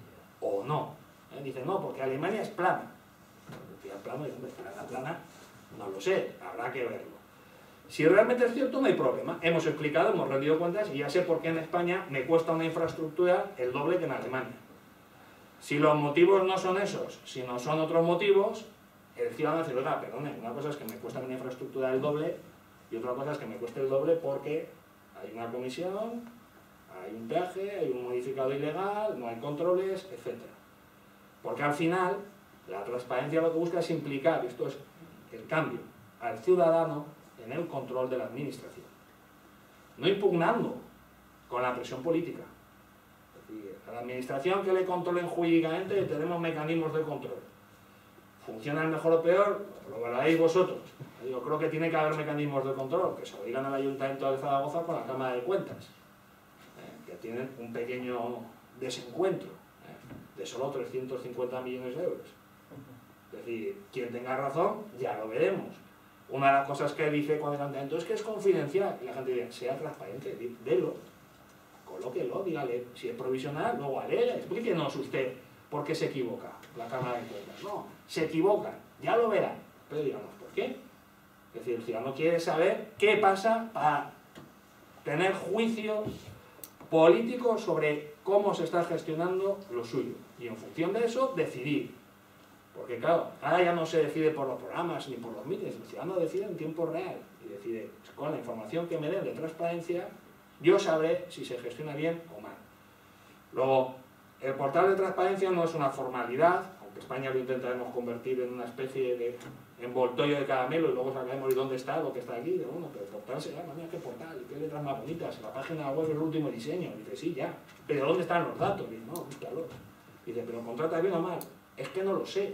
o no. Dice, no, porque Alemania es plana. Decía plano, y hombre, plana, no lo sé, habrá que verlo. Si realmente es cierto, no hay problema. Hemos explicado, hemos rendido cuentas y ya sé por qué en España me cuesta una infraestructura el doble que en Alemania. Si los motivos no son esos, sino son otros motivos, el ciudadano dice, oiga, perdone, una cosa es que me cuesta una infraestructura el doble y otra cosa es que me cueste el doble porque hay una comisión, hay un peaje, hay un modificado ilegal, no hay controles, etc. Porque al final, la transparencia lo que busca es implicar, esto es el cambio, al ciudadano en el control de la administración. No impugnando con la presión política. Es decir, a la administración que le controlen jurídicamente tenemos mecanismos de control. ¿Funcionan mejor o peor? Lo valoráis vosotros. Yo creo que tiene que haber mecanismos de control que se lo digan al Ayuntamiento de Zaragoza con la Cámara de Cuentas, que tienen un pequeño desencuentro de solo 350 millones de euros. Es decir, quien tenga razón, ya lo veremos. Una de las cosas que dice cuando el Ayuntamiento es que es confidencial, y la gente dice, sea transparente, délo, colóquelo, dígale, si es provisional, luego alegue, explíquenos usted por qué se equivoca la Cámara de Cuentas. No, se equivocan, ya lo verán, pero digamos, ¿por qué? Es decir, el ciudadano quiere saber qué pasa para tener juicio político sobre cómo se está gestionando lo suyo. Y en función de eso, decidir. Porque claro, ahora ya no se decide por los programas ni por los mítines, el ciudadano decide en tiempo real. Y decide, con la información que me den de transparencia, yo sabré si se gestiona bien o mal. Luego, el portal de transparencia no es una formalidad, aunque España lo intentaremos convertir en una especie de envoltorio de caramelo y luego sabremos dónde está lo que está aquí. De, bueno, pero el portal se llama, mira qué portal, qué letras más bonitas, la página web es el último diseño. Dice, sí, ya, pero ¿dónde están los datos? Dice, no, búscalos. Dice, pero contrata bien o mal. Es que no lo sé.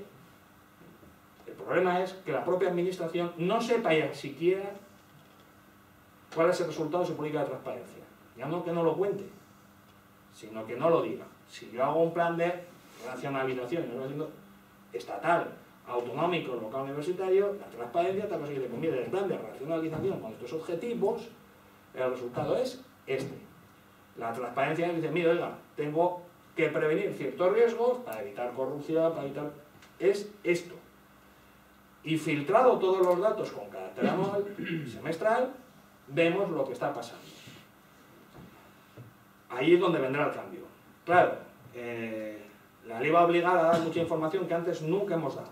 El problema es que la propia administración no sepa ya siquiera cuál es el resultado de su política de transparencia. Ya no que no lo cuente, sino que no lo diga. Si yo hago un plan de racionalización, yo lo estoy haciendo estatal, autonómico, local universitario, la transparencia tal cosa que le conviene el plan de racionalización con estos objetivos, el resultado es este. La transparencia dice, mira, oiga, tengo que prevenir ciertos riesgos para evitar corrupción, para evitar... es esto. Y filtrado todos los datos con carácter anual, semestral, vemos lo que está pasando. Ahí es donde vendrá el cambio. Claro, la ley va a obligar a dar mucha información que antes nunca hemos dado.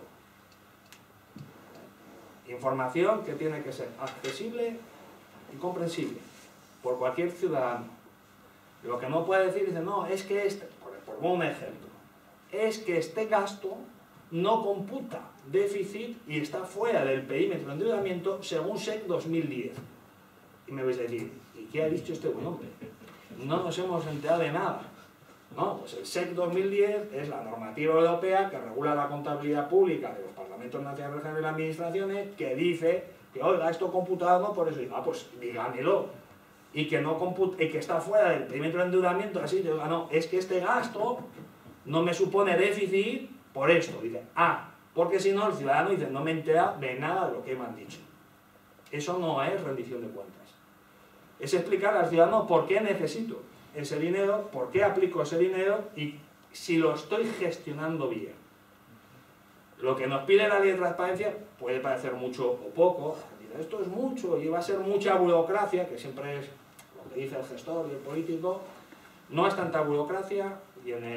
Información que tiene que ser accesible y comprensible por cualquier ciudadano. Lo que no puede decir es, no, es que por un ejemplo, es que este gasto no computa déficit y está fuera del perímetro de endeudamiento según SEC 2010. Y me vais a decir, ¿y qué ha dicho este buen hombre? No nos hemos enterado de nada. No, pues el SEC 2010 es la normativa europea que regula la contabilidad pública de los parlamentos nacionales y las administraciones, que dice que, oiga, esto computado no por eso. Y, pues dígamelo. Y que no computa, y que está fuera del perímetro de endeudamiento, así, yo digo, no, es que este gasto no me supone déficit por esto. Dice, porque si no el ciudadano dice, no me entera de nada de lo que me han dicho. Eso no es rendición de cuentas. Es explicar al ciudadano por qué necesito ese dinero, por qué aplico ese dinero y si lo estoy gestionando bien. Lo que nos pide la ley de transparencia puede parecer mucho o poco. Esto es mucho y va a ser mucha burocracia, que siempre es lo que dice el gestor y el político. No es tanta burocracia y en el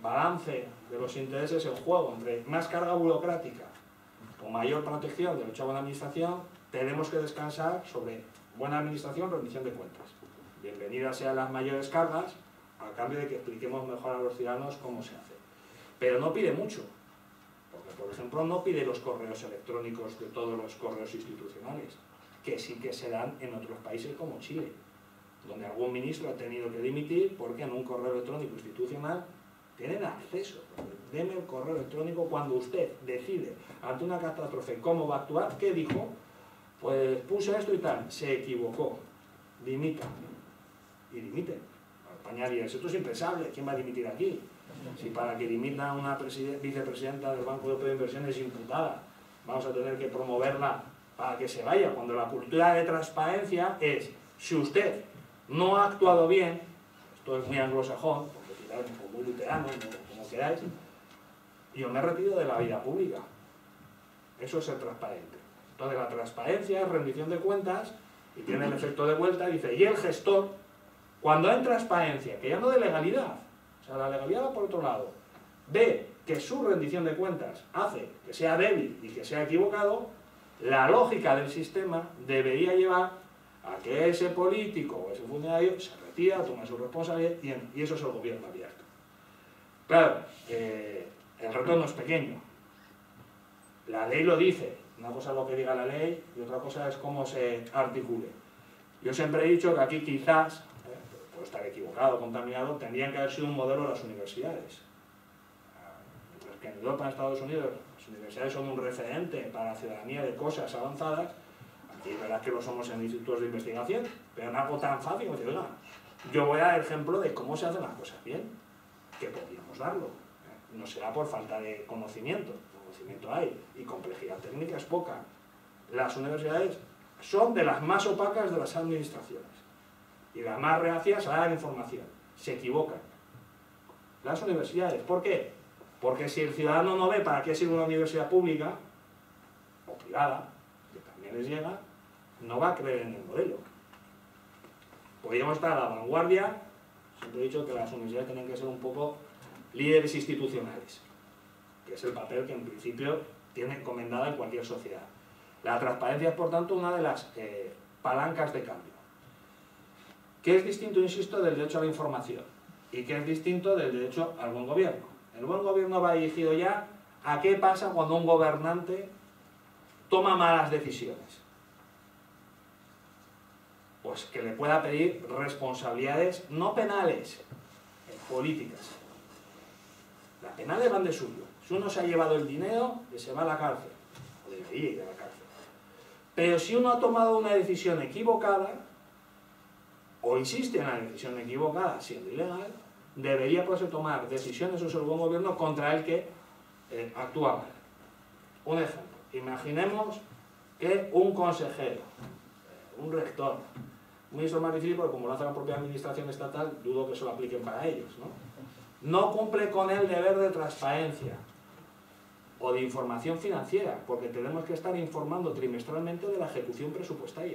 balance de los intereses en juego entre más carga burocrática o mayor protección del derecho a buena administración, tenemos que descansar sobre buena administración, rendición de cuentas. Bienvenidas sean las mayores cargas, a cambio de que expliquemos mejor a los ciudadanos cómo se hace. Pero no pide mucho, porque por ejemplo no pide los correos electrónicos de todos los correos institucionales, que sí que se dan en otros países como Chile, donde algún ministro ha tenido que dimitir porque en un correo electrónico institucional tienen acceso. Deme el correo electrónico cuando usted decide ante una catástrofe cómo va a actuar. ¿Qué dijo? Pues puse esto y tal, se equivocó, dimita. Y dimite. España diría, esto es impensable, ¿quién va a dimitir aquí? Si para que dimita una vicepresidenta del Banco Europeo de Inversiones imputada, vamos a tener que promoverla para que se vaya, cuando la cultura de transparencia es, si usted no ha actuado bien, esto es muy anglosajón, porque tiráis muy luterano, como queráis, yo me retiro de la vida pública. Eso es ser transparente. Entonces la transparencia es rendición de cuentas y tiene el efecto de vuelta, dice, y el gestor, cuando hay transparencia, que ya no de legalidad, o sea, la legalidad va por otro lado, ve que su rendición de cuentas hace que sea débil y que sea equivocado, la lógica del sistema debería llevar a que ese político o ese funcionario se retira, toma su responsabilidad y eso es el gobierno abierto. Claro, el reto no es pequeño. La ley lo dice, una cosa es lo que diga la ley y otra cosa es cómo se articule. Yo siempre he dicho que aquí quizás, puedo estar equivocado, contaminado, tendrían que haber sido un modelo las universidades. Mientras que en Europa, en Estados Unidos, las universidades son un referente para la ciudadanía de cosas avanzadas. Aquí es verdad que lo somos en institutos de investigación, pero en algo tan fácil como decir, oiga, yo voy a dar ejemplo de cómo se hacen las cosas bien, que podríamos darlo. No será por falta de conocimiento, conocimiento hay, y complejidad técnica es poca. Las universidades son de las más opacas de las administraciones y las más reacias a dar información. Se equivocan. Las universidades, ¿por qué? Porque si el ciudadano no ve para qué sirve una universidad pública o privada, que también les llega, no va a creer en el modelo. Podríamos estar a la vanguardia. Siempre he dicho que las universidades tienen que ser un poco líderes institucionales, que es el papel que en principio tiene encomendada en cualquier sociedad. La transparencia es, por tanto, una de las palancas de cambio. ¿Qué es distinto, insisto, del derecho a la información? ¿Y qué es distinto del derecho al buen gobierno? El buen gobierno va dirigido ya a qué pasa cuando un gobernante toma malas decisiones. Pues que le pueda pedir responsabilidades no penales, políticas. Las penales van de suyo. Si uno se ha llevado el dinero, que se va a la cárcel, o debería ir a la cárcel. Pero si uno ha tomado una decisión equivocada, o insiste en la decisión equivocada siendo ilegal, debería poderse tomar decisiones, eso es el buen gobierno, contra el que actúa mal. Un ejemplo, imaginemos que un consejero, un rector, un ministro más difícil porque como lo hace la propia administración estatal, dudo que se lo apliquen para ellos, no cumple con el deber de transparencia o de información financiera, porque tenemos que estar informando trimestralmente de la ejecución presupuestaria.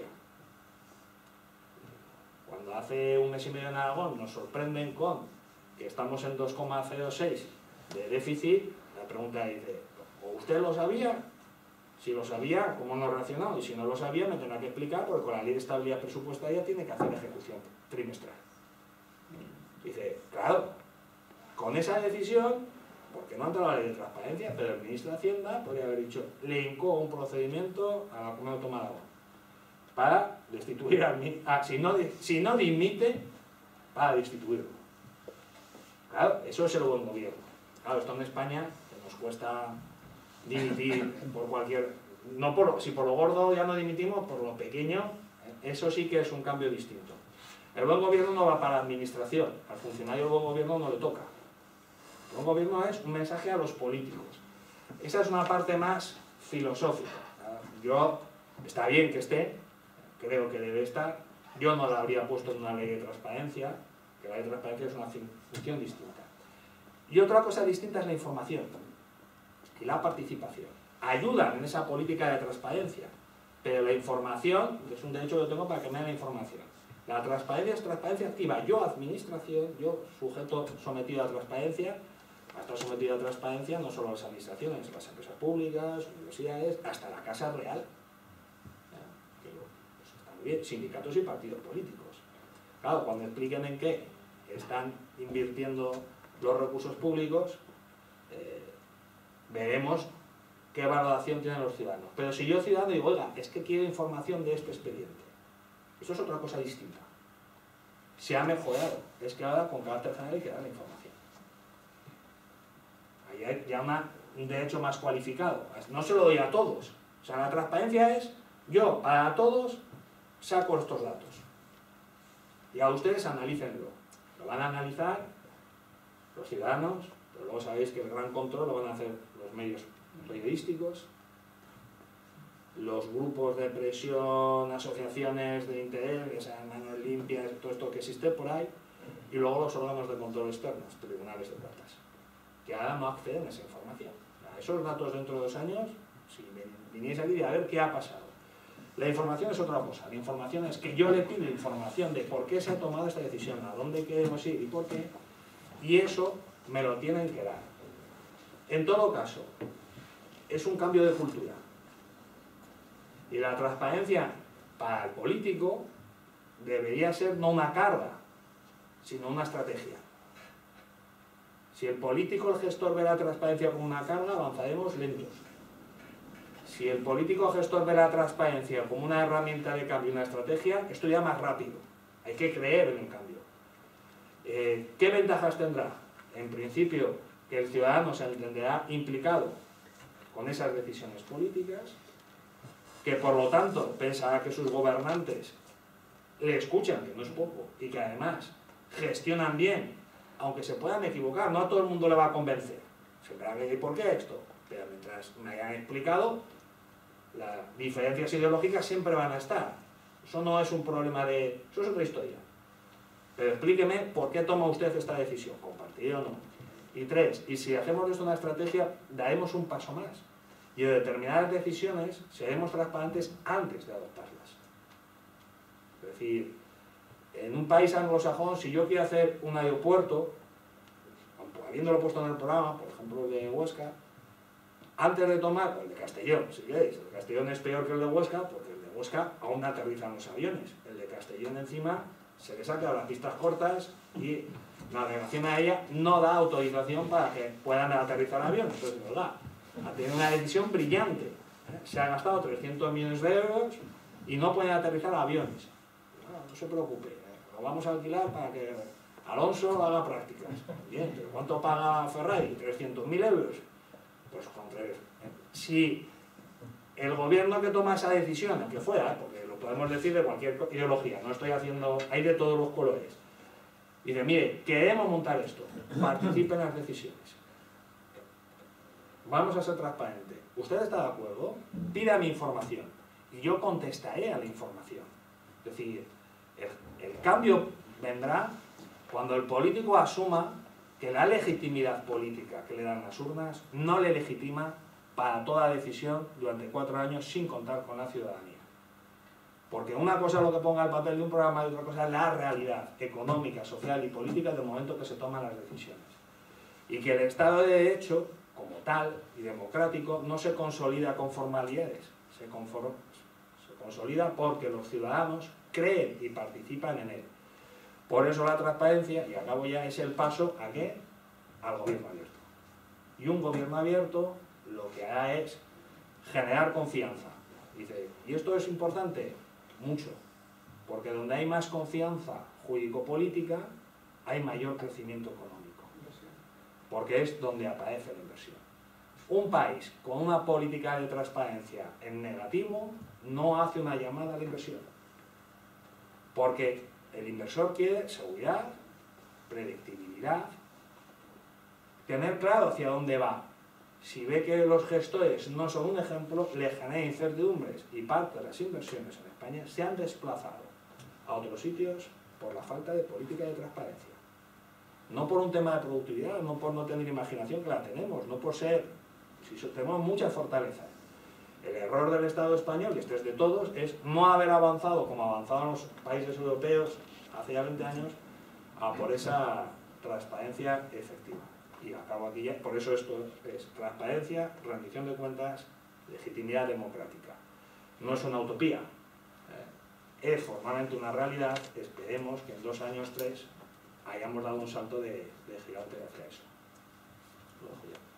Cuando hace un mes y medio en Aragón nos sorprenden con que estamos en 2,06 de déficit, la pregunta dice, ¿o usted lo sabía? Si lo sabía, ¿cómo no reaccionó? Y si no lo sabía, me tendrá que explicar, porque con la ley de estabilidad presupuestaria tiene que hacer ejecución trimestral. Dice, claro, con esa decisión, porque no ha entrado la ley de transparencia, pero el ministro de Hacienda podría haber dicho, le hincó un procedimiento a la Comunidad Autónoma de Aragón para destituir al ministro, si no dimite, para destituirlo. Claro, eso es el buen gobierno. Claro, esto en España, que nos cuesta dimitir por cualquier... si por lo gordo ya no dimitimos, por lo pequeño, eso sí que es un cambio distinto. El buen gobierno no va para la administración, al funcionario del buen gobierno no le toca. El buen gobierno es un mensaje a los políticos. Esa es una parte más filosófica. Está bien que esté, creo que debe estar, yo no la habría puesto en una ley de transparencia, que la ley de transparencia es una función distinta. Y otra cosa distinta es la información y la participación. Ayudan en esa política de transparencia, pero la información es un derecho que yo tengo para que me den la información. La transparencia es transparencia activa. Yo, administración, yo, sujeto sometido a transparencia, va a estar sometida a transparencia no solo las administraciones, las empresas públicas, universidades, hasta la Casa Real. Que pues, está muy bien, sindicatos y partidos políticos. Claro, cuando expliquen en qué están invirtiendo los recursos públicos, veremos qué valoración tienen los ciudadanos. Pero si yo ciudadano digo, oiga, es que quiero información de este expediente, eso es otra cosa distinta. Se ha mejorado, es que ahora con carácter general hay que dar la información. Ahí hay ya un derecho más cualificado, no se lo doy a todos. O sea, la transparencia es, yo para todos saco estos datos. Y a ustedes analícenlo. Lo van a analizar los ciudadanos, pero luego sabéis que el gran control lo van a hacer los medios periodísticos, los grupos de presión, asociaciones de interés, que sean manos limpias, todo esto que existe por ahí, y luego los órganos de control externos, tribunales de cuentas, que ahora no acceden a esa información. Esos datos dentro de 2 años, si viniese aquí, a ver qué ha pasado. La información es otra cosa. La información es que yo le pido información de por qué se ha tomado esta decisión, a dónde queremos ir y por qué, y eso me lo tienen que dar. En todo caso, es un cambio de cultura. Y la transparencia para el político debería ser no una carga, sino una estrategia. Si el político, el gestor, ve la transparencia como una carga, avanzaremos lentos. Si el político gestor ve la transparencia como una herramienta de cambio y una estrategia, esto ya más rápido. Hay que creer en el cambio. ¿Qué ventajas tendrá? En principio, que el ciudadano se entenderá implicado con esas decisiones políticas, que por lo tanto pensará que sus gobernantes le escuchan, que no es poco, y que además gestionan bien, aunque se puedan equivocar, no a todo el mundo le va a convencer. Se verá que ¿por qué esto? Pero mientras me hayan explicado, las diferencias ideológicas siempre van a estar. Eso no es un problema de... Eso es otra historia. Pero explíqueme por qué toma usted esta decisión, compartir o no. Y 3, y si hacemos de esto una estrategia, daremos un paso más. Y de determinadas decisiones seremos transparentes antes de adoptarlas. Es decir, en un país anglosajón, si yo quiero hacer un aeropuerto, habiéndolo puesto en el programa, por ejemplo el de Huesca, antes de tomar, o el de Castellón, si queréis, el de Castellón es peor que el de Huesca, porque el de Huesca aún no aterrizan los aviones. El de Castellón encima se le saca las pistas cortas y la navegación aérea no da autorización para que puedan aterrizar aviones, entonces no da. Ha tenido una decisión brillante. Se ha gastado 300 millones de euros y no pueden aterrizar aviones. No se preocupe, lo vamos a alquilar para que Alonso haga prácticas. Bien, pero ¿cuánto paga Ferrari? 300.000 euros. Pues con 3. Si el gobierno que toma esa decisión, aunque fuera, porque lo podemos decir de cualquier ideología, no estoy haciendo, hay de todos los colores, dice, mire, queremos montar esto, participen en las decisiones. Vamos a ser transparentes. ¿Usted está de acuerdo? Pídame información y yo contestaré a la información. Es decir, el cambio vendrá cuando el político asuma que la legitimidad política que le dan las urnas no le legitima para toda decisión durante 4 años sin contar con la ciudadanía. Porque una cosa es lo que ponga el papel de un programa y otra cosa es la realidad económica, social y política del momento que se toman las decisiones. Y que el Estado de Derecho, como tal y democrático, no se consolida con formalidades, se consolida porque los ciudadanos creen y participan en él. Por eso la transparencia, y acabo ya, es el paso ¿a qué? Al gobierno abierto. Y un gobierno abierto lo que hará es generar confianza. Dice, ¿y esto es importante? Mucho. Porque donde hay más confianza jurídico-política, hay mayor crecimiento económico. Porque es donde aparece la inversión. Un país con una política de transparencia en negativo no hace una llamada a la inversión. Porque el inversor quiere seguridad, predictibilidad, tener claro hacia dónde va. Si ve que los gestores no son un ejemplo, le genera incertidumbres y parte de las inversiones en España se han desplazado a otros sitios por la falta de política de transparencia. No por un tema de productividad, no por no tener imaginación, que la tenemos, no por ser, si tenemos muchas fortalezas. El error del Estado español, y este es de todos, es no haber avanzado como avanzaron los países europeos hace ya 20 años a por esa transparencia efectiva. y acabo aquí ya, por eso esto es transparencia, rendición de cuentas, legitimidad democrática. No es una utopía, es formalmente una realidad. Esperemos que en 2 años, 3, hayamos dado un salto de gigante hacia eso. Lo dejo ya.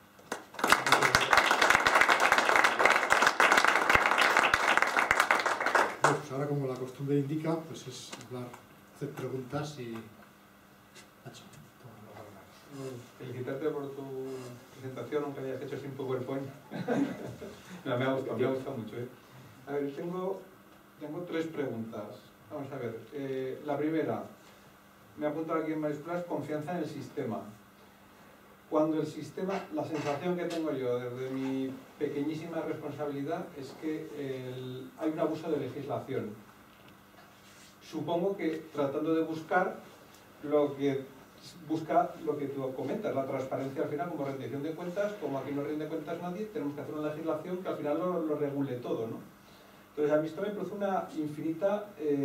Pues ahora, como la costumbre indica, pues es hablar, hacer preguntas y... Nacho, toma la palabra. Felicitarte por tu presentación, aunque hayas hecho sin PowerPoint. No, me ha gustado mucho. A ver, tengo 3 preguntas. Vamos a ver. La primera, me apunto aquí en mayúsculas, confianza en el sistema. Cuando el sistema, la sensación que tengo yo desde mi pequeñísima responsabilidad es que hay un abuso de legislación. Supongo que tratando de buscar lo que tú comentas, la transparencia al final como rendición de cuentas, como aquí no rinde cuentas nadie, tenemos que hacer una legislación que al final lo regule todo, ¿no? Entonces a mí esto me produce una infinita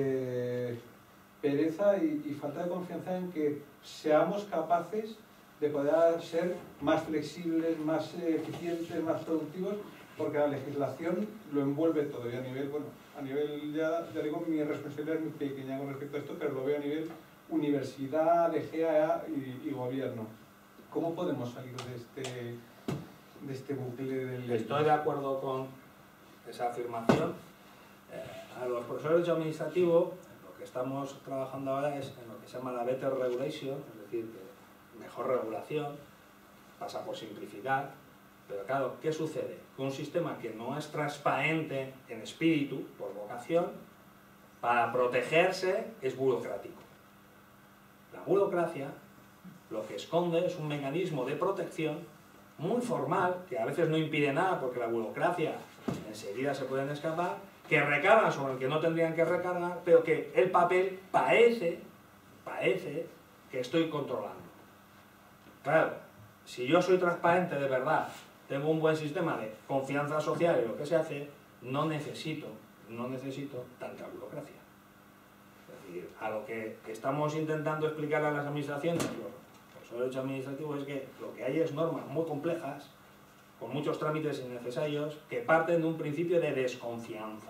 pereza y falta de confianza en que seamos capaces de poder ser más flexibles, más eficientes, más productivos, porque la legislación lo envuelve todo. Y a nivel, ya digo, mi responsabilidad es muy pequeña con respecto a esto, pero lo veo a nivel universidad, DGA y gobierno. ¿Cómo podemos salir de este bucle del... Estoy de acuerdo con esa afirmación. A los profesores de derecho administrativo, lo que estamos trabajando ahora es en lo que se llama la better regulation, es decir, mejor regulación, pasa por simplificar, pero claro, ¿qué sucede? Con un sistema que no es transparente en espíritu, por vocación, para protegerse es burocrático. La burocracia lo que esconde es un mecanismo de protección muy formal, que a veces no impide nada porque la burocracia enseguida se pueden escapar, que recargan sobre el que no tendrían que recargar, pero que el papel parece que estoy controlando. Claro, si yo soy transparente de verdad, tengo un buen sistema de confianza social en lo que se hace, no necesito tanta burocracia. Es decir, a lo que estamos intentando explicar a las administraciones, los derechos administrativos, es que lo que hay es normas muy complejas, con muchos trámites innecesarios, que parten de un principio de desconfianza.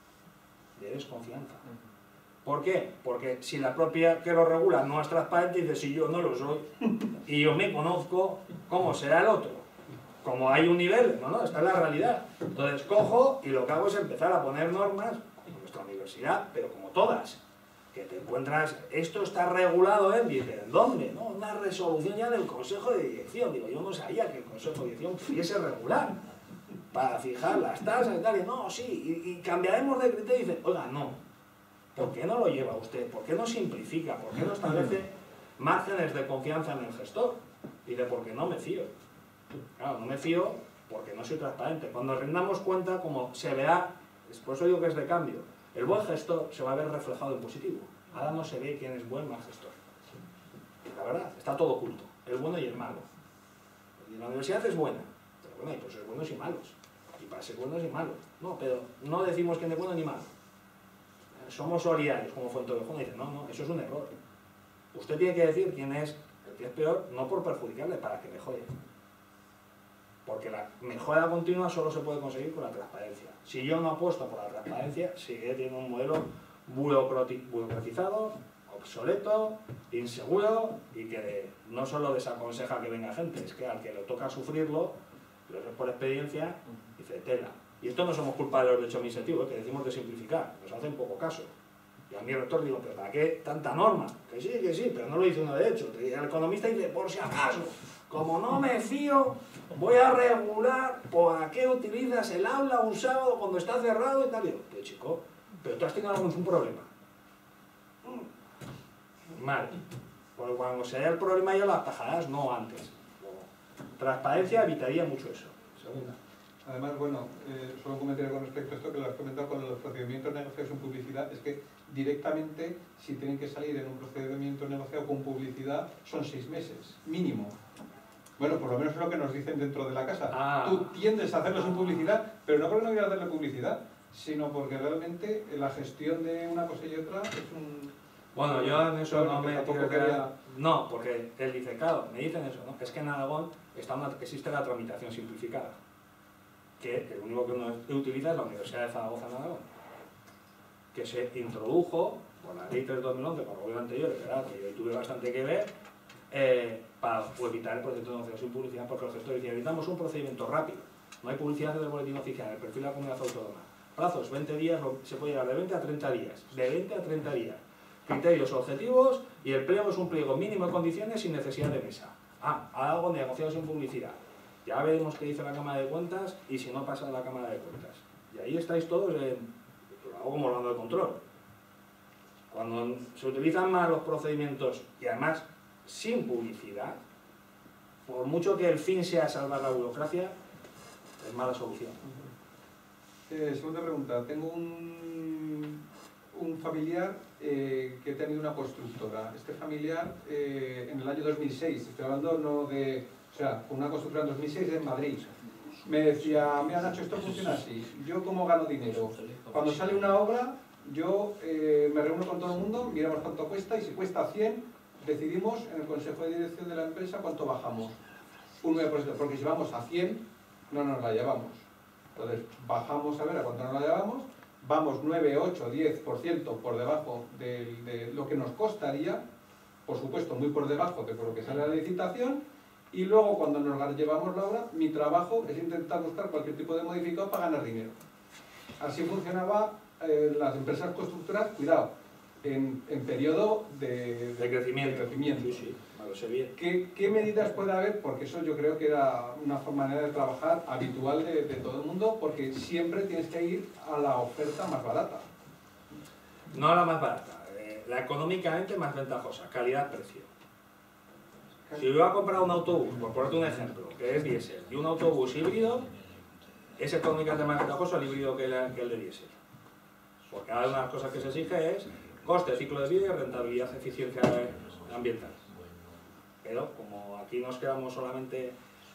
¿Por qué? Porque si la propia que lo regula no es transparente, dice, si yo no lo soy, y yo me conozco, ¿cómo será el otro? Como hay un nivel, no, esta es la realidad. Entonces cojo y lo que hago es empezar a poner normas, como nuestra universidad, pero como todas, que te encuentras, esto está regulado en, dices, ¿dónde? ¿No? Una resolución ya del Consejo de Dirección. Digo, yo no sabía que el Consejo de Dirección pudiese regular para fijar las tasas y tal, y no, sí, y cambiaremos de criterio, y dice, oiga, no, ¿por qué no lo lleva usted? ¿Por qué no simplifica? ¿Por qué no establece márgenes de confianza en el gestor? Y de por qué no me fío. Claro, no me fío porque no soy transparente. Cuando rindamos cuenta, como se verá, por eso digo que es de cambio, el buen gestor se va a ver reflejado en positivo. Ahora no se ve quién es buen mal gestor. La verdad, está todo oculto, el bueno y el malo. Y la universidad es buena, pero bueno, hay profesores buenos y malos. Y para ser buenos y malos. No, pero no decimos quién es bueno ni malo. Somos solidarios, como Fuenteovejuna dice, no, eso es un error. Usted tiene que decir quién es el que es peor, no por perjudicarle, para que mejore. Porque la mejora continua solo se puede conseguir con la transparencia. Si yo no apuesto por la transparencia, sigue teniendo un modelo burocratizado, obsoleto, inseguro y que no solo desaconseja que venga gente, es que al que le toca sufrirlo, lo sé por experiencia, dice tela. Y esto no somos culpables de los derechos administrativos, que decimos de simplificar, nos hacen poco caso. Y a mi rector digo, ¿pero para qué tanta norma? Que sí, pero no lo dice uno de hecho. Y el economista dice, por si acaso, como no me fío, voy a regular por qué utilizas el aula un sábado cuando está cerrado y tal. Y digo, pero chico, ¿pero tú has tenido algún problema? Mal. Porque cuando se haya el problema ya lo atajarás, no antes. Transparencia evitaría mucho eso. Segunda. Además, bueno, solo un comentario con respecto a esto que lo has comentado con los procedimientos negociados en publicidad, es que directamente, si tienen que salir en un procedimiento negociado con publicidad, son 6 meses, mínimo. Bueno, por lo menos es lo que nos dicen dentro de la casa. Tú tiendes a hacerlo sin publicidad, pero no porque no quieras hacerle publicidad, sino porque realmente la gestión de una cosa y otra es un... Bueno, yo en eso no me No, porque él dice, claro, me dicen eso, ¿no? Es que en Aragón existe la tramitación simplificada, que el único que uno utiliza es la Universidad de Zaragoza en Aragón, que se introdujo por la ley 3/2011, con el gobierno anterior, ¿verdad? Que yo tuve bastante que ver, para evitar el proceso de negociación sin publicidad, porque los gestores decían, necesitamos un procedimiento rápido, no hay publicidad en el boletín oficial, en el perfil de la comunidad autónoma, plazos 20 días, se puede llegar de 20 a 30 días, de 20 a 30 días, criterios objetivos, y el pliego es un pliego mínimo de condiciones sin necesidad de mesa. Algo negociado sin publicidad. Ya veremos qué dice la Cámara de Cuentas y si no pasa de la Cámara de Cuentas. Y ahí estáis todos algo como hablando de control. Cuando se utilizan más los procedimientos y además sin publicidad, por mucho que el fin sea salvar la burocracia, es mala solución. Segunda pregunta. Tengo un familiar que ha tenido una constructora. Este familiar en el año 2006, estoy hablando no de... O sea, una constructora en 2006 en Madrid. Me decía, mira Nacho, esto funciona así. Yo cómo gano dinero. Cuando sale una obra, yo me reúno con todo el mundo, miramos cuánto cuesta y si cuesta 100, decidimos en el consejo de dirección de la empresa cuánto bajamos. Un 9%, porque si vamos a 100, no nos la llevamos. Entonces, bajamos a ver a cuánto nos la llevamos, vamos 9, 8, 10% por debajo de lo que nos costaría, por supuesto muy por debajo de lo que sale a la licitación, y luego cuando nos llevamos la obra, mi trabajo es intentar buscar cualquier tipo de modificado para ganar dinero. Así funcionaba las empresas constructoras, cuidado, en periodo de crecimiento. Sí, sí, lo sé bien. ¿Qué medidas puede haber? Porque eso yo creo que era una manera de trabajar habitual de todo el mundo, porque siempre tienes que ir a la oferta más barata. No a la más barata, la económicamente más ventajosa, calidad-precio. Si yo voy a comprar un autobús, por ponerte un ejemplo, que es diésel, y un autobús híbrido, es económicamente más ventajoso el híbrido que el de diésel. Porque ahora una de las cosas que se exige es coste, ciclo de vida y rentabilidad, eficiencia ambiental. Pero como aquí nos quedamos solamente...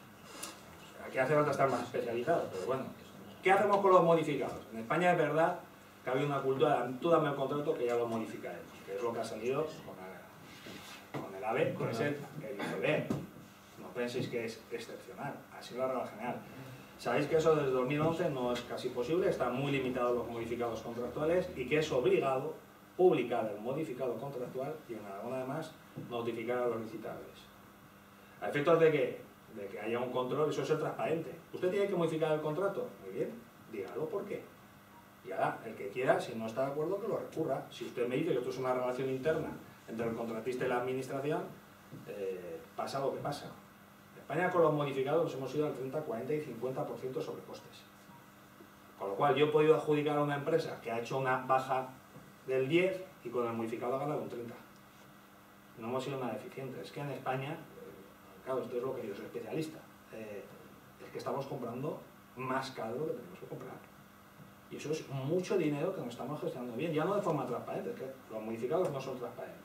Aquí hace falta estar más especializados, pero bueno. ¿Qué hacemos con los modificados? En España es verdad que ha habido una cultura de tú dame el contrato que ya lo modificaremos, que es lo que ha salido con el AVE, con el ICB. No penséis que es excepcional, ha sido la regla general. Sabéis que eso desde 2011 no es casi posible, están muy limitados los modificados contractuales y que es obligado publicar el modificado contractual y en Aragón además notificar a los licitadores. ¿A efectos de qué? De que haya un control, eso es ser transparente. ¿Usted tiene que modificar el contrato? Muy bien, dígalo por qué. Y ahora, el que quiera, si no está de acuerdo, que lo recurra. Si usted me dice que esto es una relación interna entre el contratista y la administración, pasa lo que pasa. En España con los modificados nos hemos ido al 30, 40 y 50% sobre costes. Con lo cual yo he podido adjudicar a una empresa que ha hecho una baja del 10 y con el modificado ha ganado un 30. No hemos sido nada eficientes. Es que en España, claro, esto es lo que yo soy especialista, es que estamos comprando más caro de lo que tenemos que comprar. Y eso es mucho dinero que no estamos gestionando bien, ya no de forma transparente, es que los modificados no son transparentes.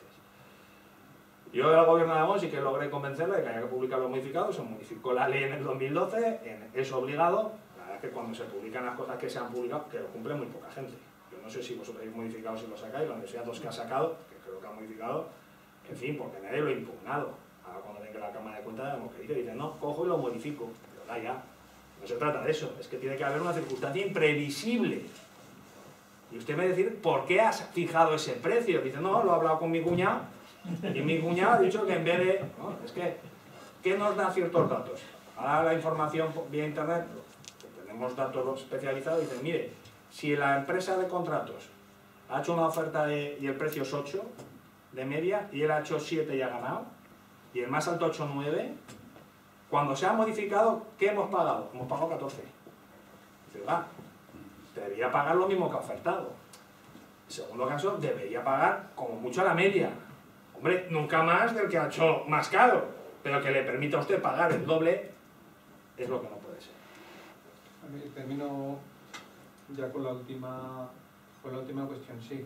Yo al gobierno de Aragón sí que logré convencerle de que haya que publicar los modificados, se modificó la ley en el 2012, es obligado. La verdad es que cuando se publican las cosas que se han publicado, que lo cumple muy poca gente. Yo no sé si vosotros habéis modificado, si lo sacáis, la universidad los que ha sacado, que creo que ha modificado, en fin, porque nadie lo ha impugnado. Ahora cuando venga la Cámara de Cuentas vemos que dice, no, cojo y lo modifico, pero da ya. No se trata de eso, es que tiene que haber una circunstancia imprevisible. Y usted me dice, ¿por qué has fijado ese precio? Dice, no, lo he hablado con mi cuñado, y mi cuñado ha dicho que en vez de... No, es que, ¿qué nos da ciertos datos? Ahora la información vía internet, tenemos datos especializados, y dicen, mire, si la empresa de contratos ha hecho una oferta y el precio es 8 de media, y él ha hecho 7 y ha ganado, y el más alto 8, 9, cuando se ha modificado, ¿qué hemos pagado? Hemos pagado 14. Dice, debería pagar lo mismo que ha ofertado. En segundo caso, debería pagar como mucho la media. Hombre, nunca más del que ha hecho más caro, pero que le permita a usted pagar el doble, es lo que no puede ser. Termino ya con la última cuestión, sí.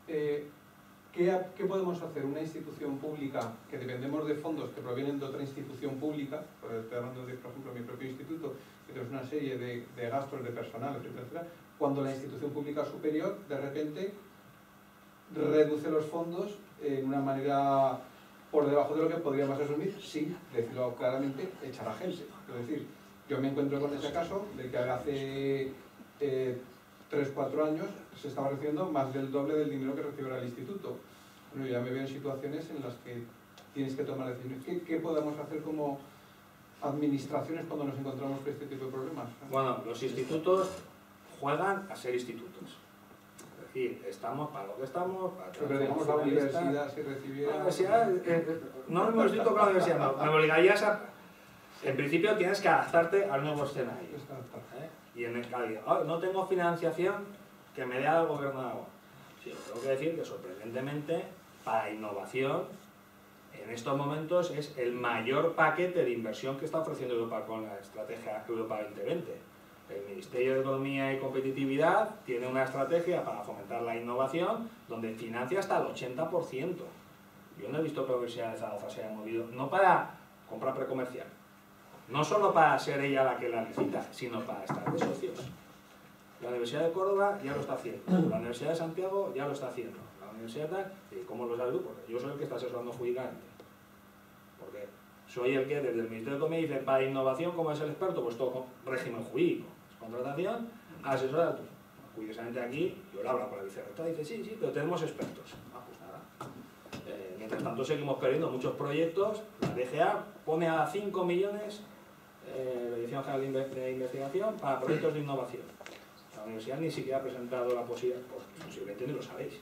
¿Qué podemos hacer? Una institución pública que dependemos de fondos que provienen de otra institución pública, estoy hablando de, por ejemplo, mi propio instituto, que tenemos una serie de gastos de personal, etcétera, cuando la institución pública superior de repente reduce los fondos en una manera por debajo de lo que podríamos asumir si, decirlo claramente, echar a gente. Es decir, yo me encuentro con ese caso de que hace 3-4 años se estaba recibiendo más del doble del dinero que recibe el instituto. Bueno, yo ya me veo en situaciones en las que tienes que tomar decisiones. ¿Qué podemos hacer como administraciones cuando nos encontramos con este tipo de problemas? Bueno, los institutos juegan a ser institutos. Es decir, estamos para lo que estamos, para pero digamos la universidad si recibiera... La universidad, no hemos dicho con la universidad, no, me obligarías a... En principio tienes que adaptarte al nuevo escenario. Y en el caso, no tengo financiación que me dé al gobierno de Aragón. Sí, tengo que decir que sorprendentemente, para innovación, en estos momentos es el mayor paquete de inversión que está ofreciendo Europa con la estrategia Europa 2020. El Ministerio de Economía y Competitividad tiene una estrategia para fomentar la innovación donde financia hasta el 80%. Yo no he visto que la Universidad de Zaragoza se haya movido, no para comprar precomercial, no solo para ser ella la que la licita, sino para estar de socios. La Universidad de Córdoba ya lo está haciendo, la Universidad de Santiago ya lo está haciendo, la Universidad tal, ¿y cómo lo sabes tú? Porque yo soy el que está asesorando jurídicamente. Porque soy el que desde el Ministerio de Economía dice, para innovación, como es el experto, pues todo régimen jurídico, contratación, asesora tú. Curiosamente aquí, yo lo hablo con la vicerrectora y dice, sí, pero tenemos expertos. Pues nada. Mientras tanto seguimos perdiendo muchos proyectos, la DGA pone a 5 millones la Dirección General de Investigación para proyectos de innovación. La universidad ni siquiera ha presentado la posibilidad, pues posiblemente ni lo sabéis.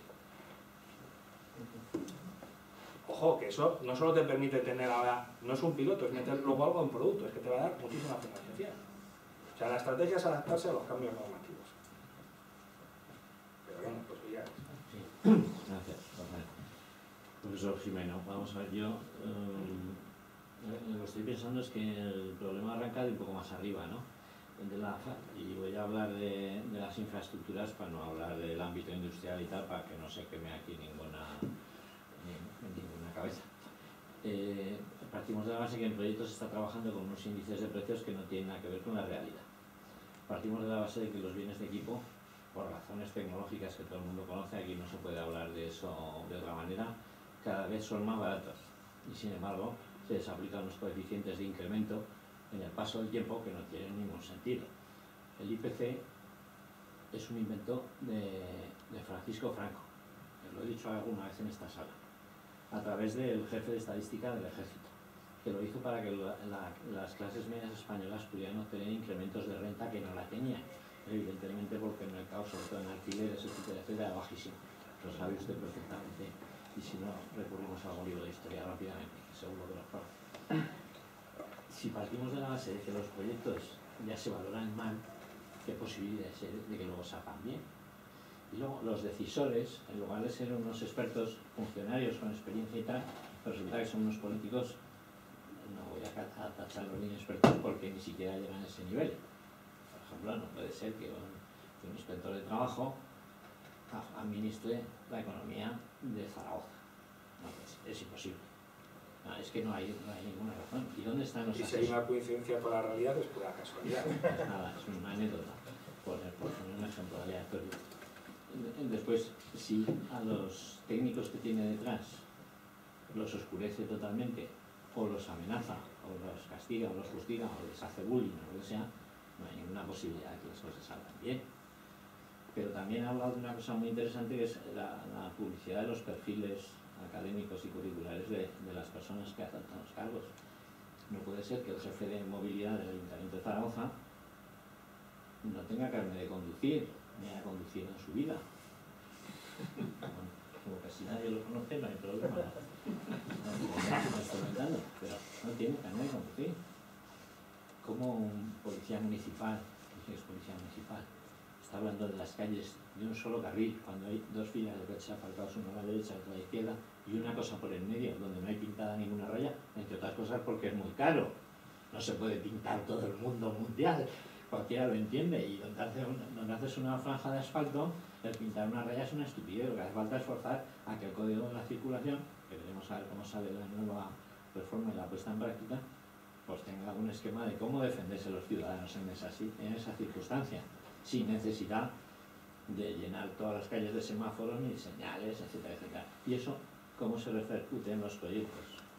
Ojo, que eso no solo te permite tener ahora, no es un piloto, es meter luego algo en producto, es que te va a dar muchísima financiación. O sea, la estrategia es adaptarse a los cambios normativos. Pero bueno, pues ya. Sí. Gracias, Rafael. Profesor Jimeno, vamos a ver, yo lo que estoy pensando es que el problema arranca de un poco más arriba, ¿no? Y voy a hablar de las infraestructuras para no hablar del ámbito industrial y tal, para que no se queme aquí ninguna cabeza. Partimos de la base que en proyectos se está trabajando con unos índices de precios que no tienen nada que ver con la realidad. Partimos de la base de que los bienes de equipo, por razones tecnológicas que todo el mundo conoce, aquí no se puede hablar de eso de otra manera, cada vez son más baratos. Y sin embargo, se les aplican unos coeficientes de incremento en el paso del tiempo que no tienen ningún sentido. El IPC es un invento de Francisco Franco, que lo he dicho alguna vez en esta sala, a través del jefe de estadística del ejército, que lo hizo para que las clases medias españolas pudieran obtener incrementos de renta que no la tenían, evidentemente porque el mercado, sobre todo en alquileres, etcétera, era bajísimo. Lo sabe usted perfectamente, y si no, recurrimos a algún libro de historia rápidamente, que seguro que lo conoce. Si partimos de la base de que los proyectos ya se valoran mal, ¿qué posibilidades hay de que luego salgan bien? Y luego los decisores, en lugar de ser unos expertos funcionarios con experiencia y tal, resulta que son unos políticos, no voy a tacharlos ni expertos porque ni siquiera llegan a ese nivel. Por ejemplo, no puede ser que un inspector de trabajo administre la economía de Zaragoza. No, pues es imposible. No, es que no hay ninguna razón. ¿Y dónde están los asesores? Y si hay una coincidencia con la realidad es pura casualidad. Pues nada, es una anécdota, por poner un ejemplo aleatorio. Después, si a los técnicos que tiene detrás los oscurece totalmente, o los amenaza, o los castiga, o los fustiga, o les hace bullying, o lo que sea, no hay ninguna posibilidad de que las cosas salgan bien. Pero también ha hablado de una cosa muy interesante, que es la publicidad de los perfiles académicos y curriculares de las personas que aceptan los cargos. No puede ser que el jefe de movilidad del Ayuntamiento de Zaragoza no tenga carne de conducir, ni haya conducido en su vida. Bueno, como casi nadie lo conoce, no hay problema. No estoy inventando, pero no tiene carne de conducir. Como un policía municipal, policía municipal, está hablando de las calles de un solo carril, cuando hay dos filas de coches aparcados, una a la derecha y otra a la izquierda, y una cosa por el medio, donde no hay pintada ninguna raya, entre otras cosas porque es muy caro. No se puede pintar todo el mundo mundial, cualquiera lo entiende, y donde haces una franja de asfalto, el pintar una raya es una estupidez. Lo que hace falta es forzar a que el código de la circulación, que veremos a ver cómo sale la nueva reforma y la puesta en práctica, pues tenga un esquema de cómo defenderse los ciudadanos en esa circunstancia, sin necesidad de llenar todas las calles de semáforos ni señales, etcétera, etcétera. Y eso, ¿cómo se repercute en los proyectos?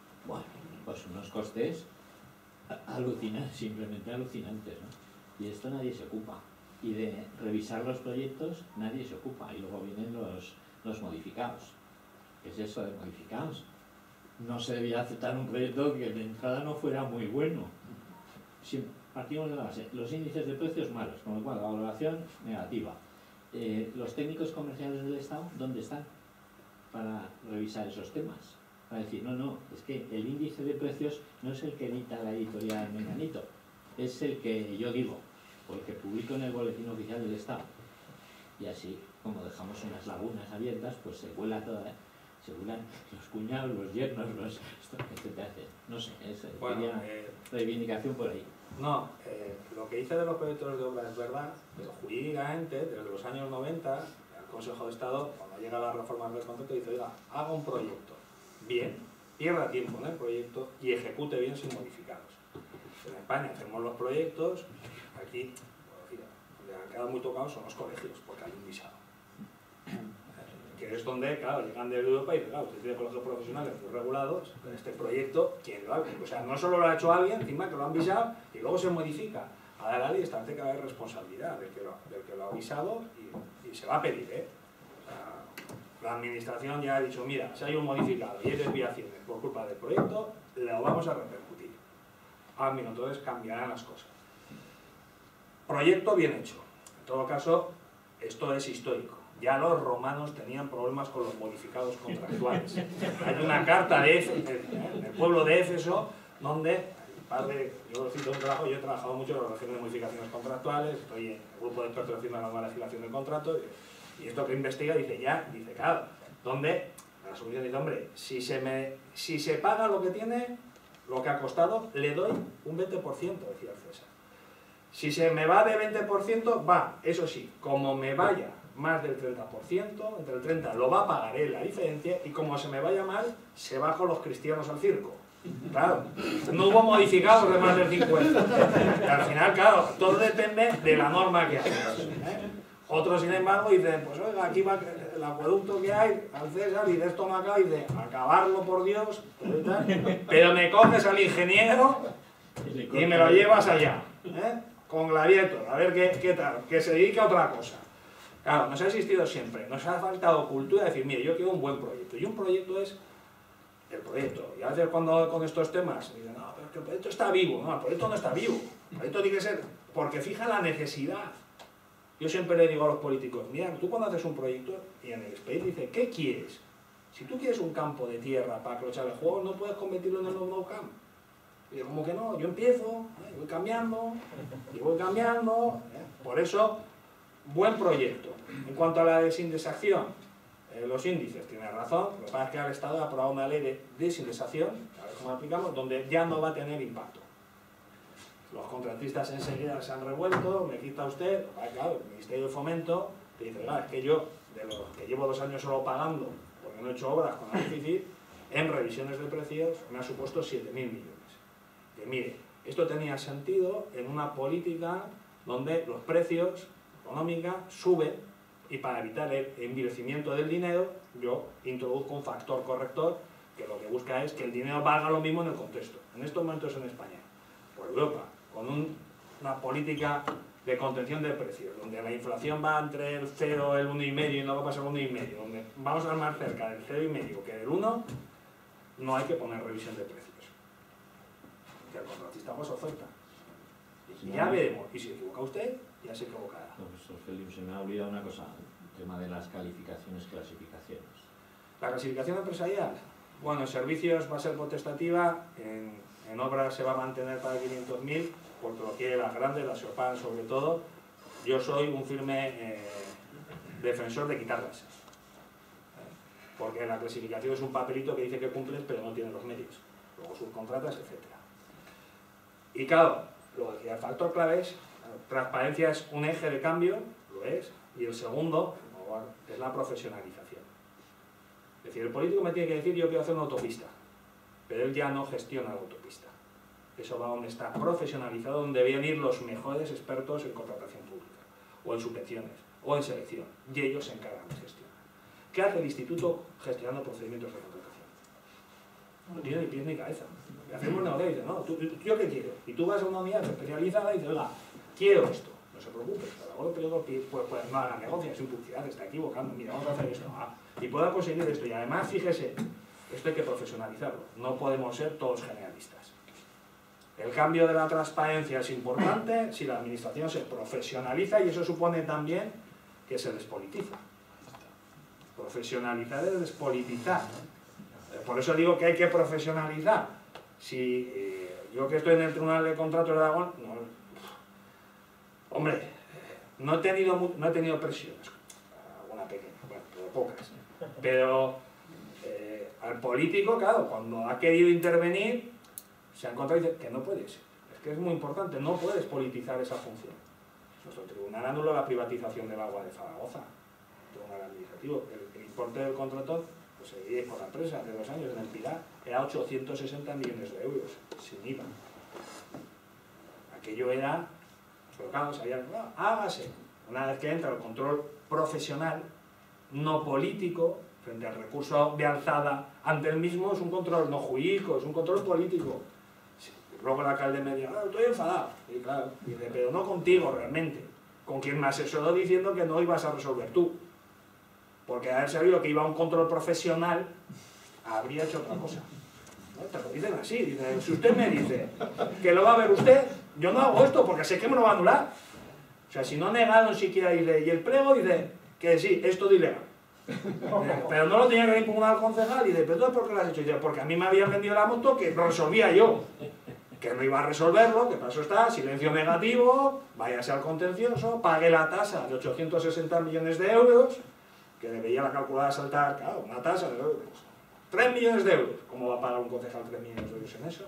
pues unos costes alucinantes, simplemente alucinantes, ¿no? Y esto nadie se ocupa. Y de revisar los proyectos nadie se ocupa. Y luego vienen los modificados. ¿Qué es eso de modificados? No se debía aceptar un proyecto que de entrada no fuera muy bueno. Si partimos de la base, los índices de precios malos, con lo cual la valoración negativa. Los técnicos comerciales del Estado, ¿dónde están para revisar esos temas? Para decir, no, es que el índice de precios no es el que edita la editorial Menganito, es el que yo digo, o el que publico en el boletín oficial del Estado. Y así, como dejamos unas lagunas abiertas, pues se vuela toda, se vuelan los cuñados, los yernos, esto que te hace. No sé, es reivindicación por ahí. No, lo que dice de los proyectos de obra es verdad, pero jurídicamente, desde los años 90, el Consejo de Estado, cuando llega a las reformas del contrato, dice, oiga, haga un proyecto bien, pierda tiempo en el proyecto y ejecute bien sin modificados. En España hacemos los proyectos, aquí, donde han quedado muy tocados son los colegios, porque hay un visado. Que es donde, claro, llegan de Europa y dicen, claro, usted tiene colegios profesionales muy regulados, en este proyecto, ¿quién lo ha hecho? O sea, no solo lo ha hecho alguien, encima que lo han visado y luego se modifica. A la ley establece que va a haber responsabilidad del que lo ha visado y se va a pedir, ¿eh? O sea, la administración ya ha dicho, mira, si hay un modificado y hay desviaciones por culpa del proyecto, lo vamos a repercutir. Ah, mira, entonces cambiarán las cosas. Proyecto bien hecho. En todo caso, esto es histórico. Ya los romanos tenían problemas con los modificados contractuales. Hay una carta del pueblo de Éfeso, donde el padre, yo cito un trabajo, yo he trabajado mucho en la relación de modificaciones contractuales, estoy en el grupo de expertos haciendo la nueva legislación del contrato, y esto que investiga dice, claro, donde la solución dice, hombre, si se paga lo que tiene, lo que ha costado, le doy un 20%, decía el César. Si se me va de 20%, va, eso sí, como me vaya más del 30%, entre el 30% lo va a pagar él la diferencia, y como se me vaya mal, se va con los cristianos al circo. Claro, no hubo modificados de más del 50%. Y al final, claro, todo depende de la norma que hay. Otros, sin embargo, dicen, pues oiga, aquí va el acueducto que hay al César y de esto me acaba y de acabarlo por Dios, pero me coges al ingeniero y me lo llevas allá, con Gladiator, a ver qué tal, que se dedique a otra cosa. Claro, nos ha existido siempre, nos ha faltado cultura de decir, mire, yo quiero un buen proyecto, y un proyecto es el proyecto. Y a veces cuando con estos temas dicen, no, pero es que el proyecto está vivo. No, el proyecto no está vivo. El proyecto tiene que ser, porque fija la necesidad. Yo siempre le digo a los políticos, mira, tú cuando haces un proyecto, y en el expediente dice, ¿qué quieres? Si tú quieres un campo de tierra para aprovechar el juego, no puedes convertirlo en el no camp. Y yo, como que no, yo empiezo, voy cambiando, y voy cambiando. Por eso, buen proyecto. En cuanto a la desindexación, los índices, tiene razón, lo que pasa es que el Estado ha aprobado una ley de desindexación, a ver cómo la aplicamos, donde ya no va a tener impacto. Los contratistas enseguida se han revuelto, me quita usted, claro, el Ministerio de Fomento te dice, es que yo, de los que llevo 2 años solo pagando, porque no he hecho obras con el déficit, en revisiones de precios me ha supuesto 7.000 millones. Que mire, esto tenía sentido en una política donde los precios económicos suben, y para evitar el envilecimiento del dinero, yo introduzco un factor corrector que lo que busca es que el dinero valga lo mismo en el contexto. En estos momentos en España, por Europa, con una política de contención de precios, donde la inflación va entre el 0, el 1,5 y no va a pasar al 1,5, donde vamos a estar más cerca del 0,5 que del 1, no hay que poner revisión de precios. Que el contratista pues oferta. Y ya veremos, y si se equivoca usted, ya se equivocará. Profesor Felipe, se me ha olvidado una cosa, el tema de las calificaciones, clasificaciones. La clasificación empresarial, bueno, en servicios va a ser potestativa, en obras se va a mantener para 500.000, porque lo quiere las grandes, las SEOPAN sobre todo. Yo soy un firme defensor de quitarlas. Porque la clasificación es un papelito que dice que cumples, pero no tiene los medios. Luego subcontratas, etc. Y claro, lo que el factor clave es, transparencia es un eje de cambio, lo es, y el segundo es la profesionalización. Es decir, el político me tiene que decir, yo quiero hacer una autopista, pero él ya no gestiona la autopista. Eso va donde está profesionalizado, donde deben ir los mejores expertos en contratación pública, o en subvenciones, o en selección, y ellos se encargan de gestionar. ¿Qué hace el instituto gestionando procedimientos de contratación? No tiene ni pies ni cabeza. hacemos negocio, dice, no, ¿yo qué quiero? Y tú vas a una unidad especializada y dices, oiga, quiero esto. No se preocupe, a lo mejor pues no haga negocio, es publicidad, está equivocando, mira, vamos a hacer esto. Y pueda conseguir esto. Y además, fíjese, esto hay que profesionalizarlo. No podemos ser todos generalistas. El cambio de la transparencia es importante si la administración se profesionaliza, y eso supone también que se despolitiza. Profesionalizar es despolitizar. Por eso digo que hay que profesionalizar. Si yo que estoy en el Tribunal de Contratos de Aragón, hombre, no he tenido presiones, alguna pequeña, bueno, pero pocas. Pero al político, claro, cuando ha querido intervenir, se ha encontrado y dice que no puede ser. Es que es muy importante, no puedes politizar esa función. Nuestro tribunal anuló la privatización del agua de Zaragoza, tribunal administrativo. El importe del contrato, pues seguí por la empresa hace 2 años en el Pilar, era 860 millones de euros, sin IVA. Aquello era, pero claro, sabían, hágase. Una vez que entra el control profesional, no político, frente al recurso de alzada ante el mismo, es un control no jurídico, es un control político. Luego el alcalde me dijo, estoy enfadado. Y claro, dice, pero no contigo realmente, con quien me asesoró diciendo que no ibas a resolver tú. Porque haber sabido que iba a un control profesional, habría hecho otra cosa. ¿No? Te lo dicen así, dicen, si usted me dice que lo va a ver usted, yo no hago esto porque sé que me lo va a anular. O sea, si no negaron siquiera, dice, y el pliego dice que sí, es todo ilegal. Pero no lo tenía que impugnar al concejal, y dice, pero ¿por qué lo has hecho? Y dice, porque a mí me habían vendido la moto que lo resolvía yo. Que no iba a resolverlo, que para eso está, silencio negativo, váyase al contencioso, pague la tasa de 860 millones de euros, que debería la calculada saltar, claro, una tasa de 3 millones de euros. ¿Cómo va a pagar un concejal 3 millones de euros en eso?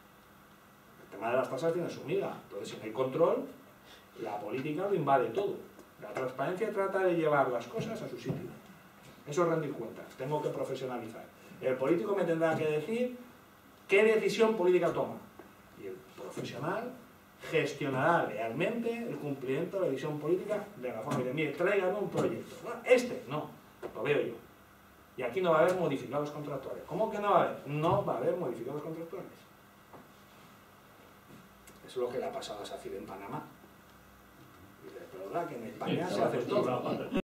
El tema de las tasas tiene su miga. Entonces, si no hay control, la política lo invade todo. La transparencia trata de llevar las cosas a su sitio. Eso es rendir cuentas. Tengo que profesionalizar. El político me tendrá que decir qué decisión política toma. Y el profesional gestionará realmente el cumplimiento de la visión política de la forma de, mire, tráigame un proyecto. Este, no, lo veo yo. Y aquí no va a haber modificados contractuales. ¿Cómo que no va a haber? No va a haber modificados contractuales. Eso es lo que le ha pasado a SACIR en Panamá. Dice, pero ¿verdad que en España se hace todo?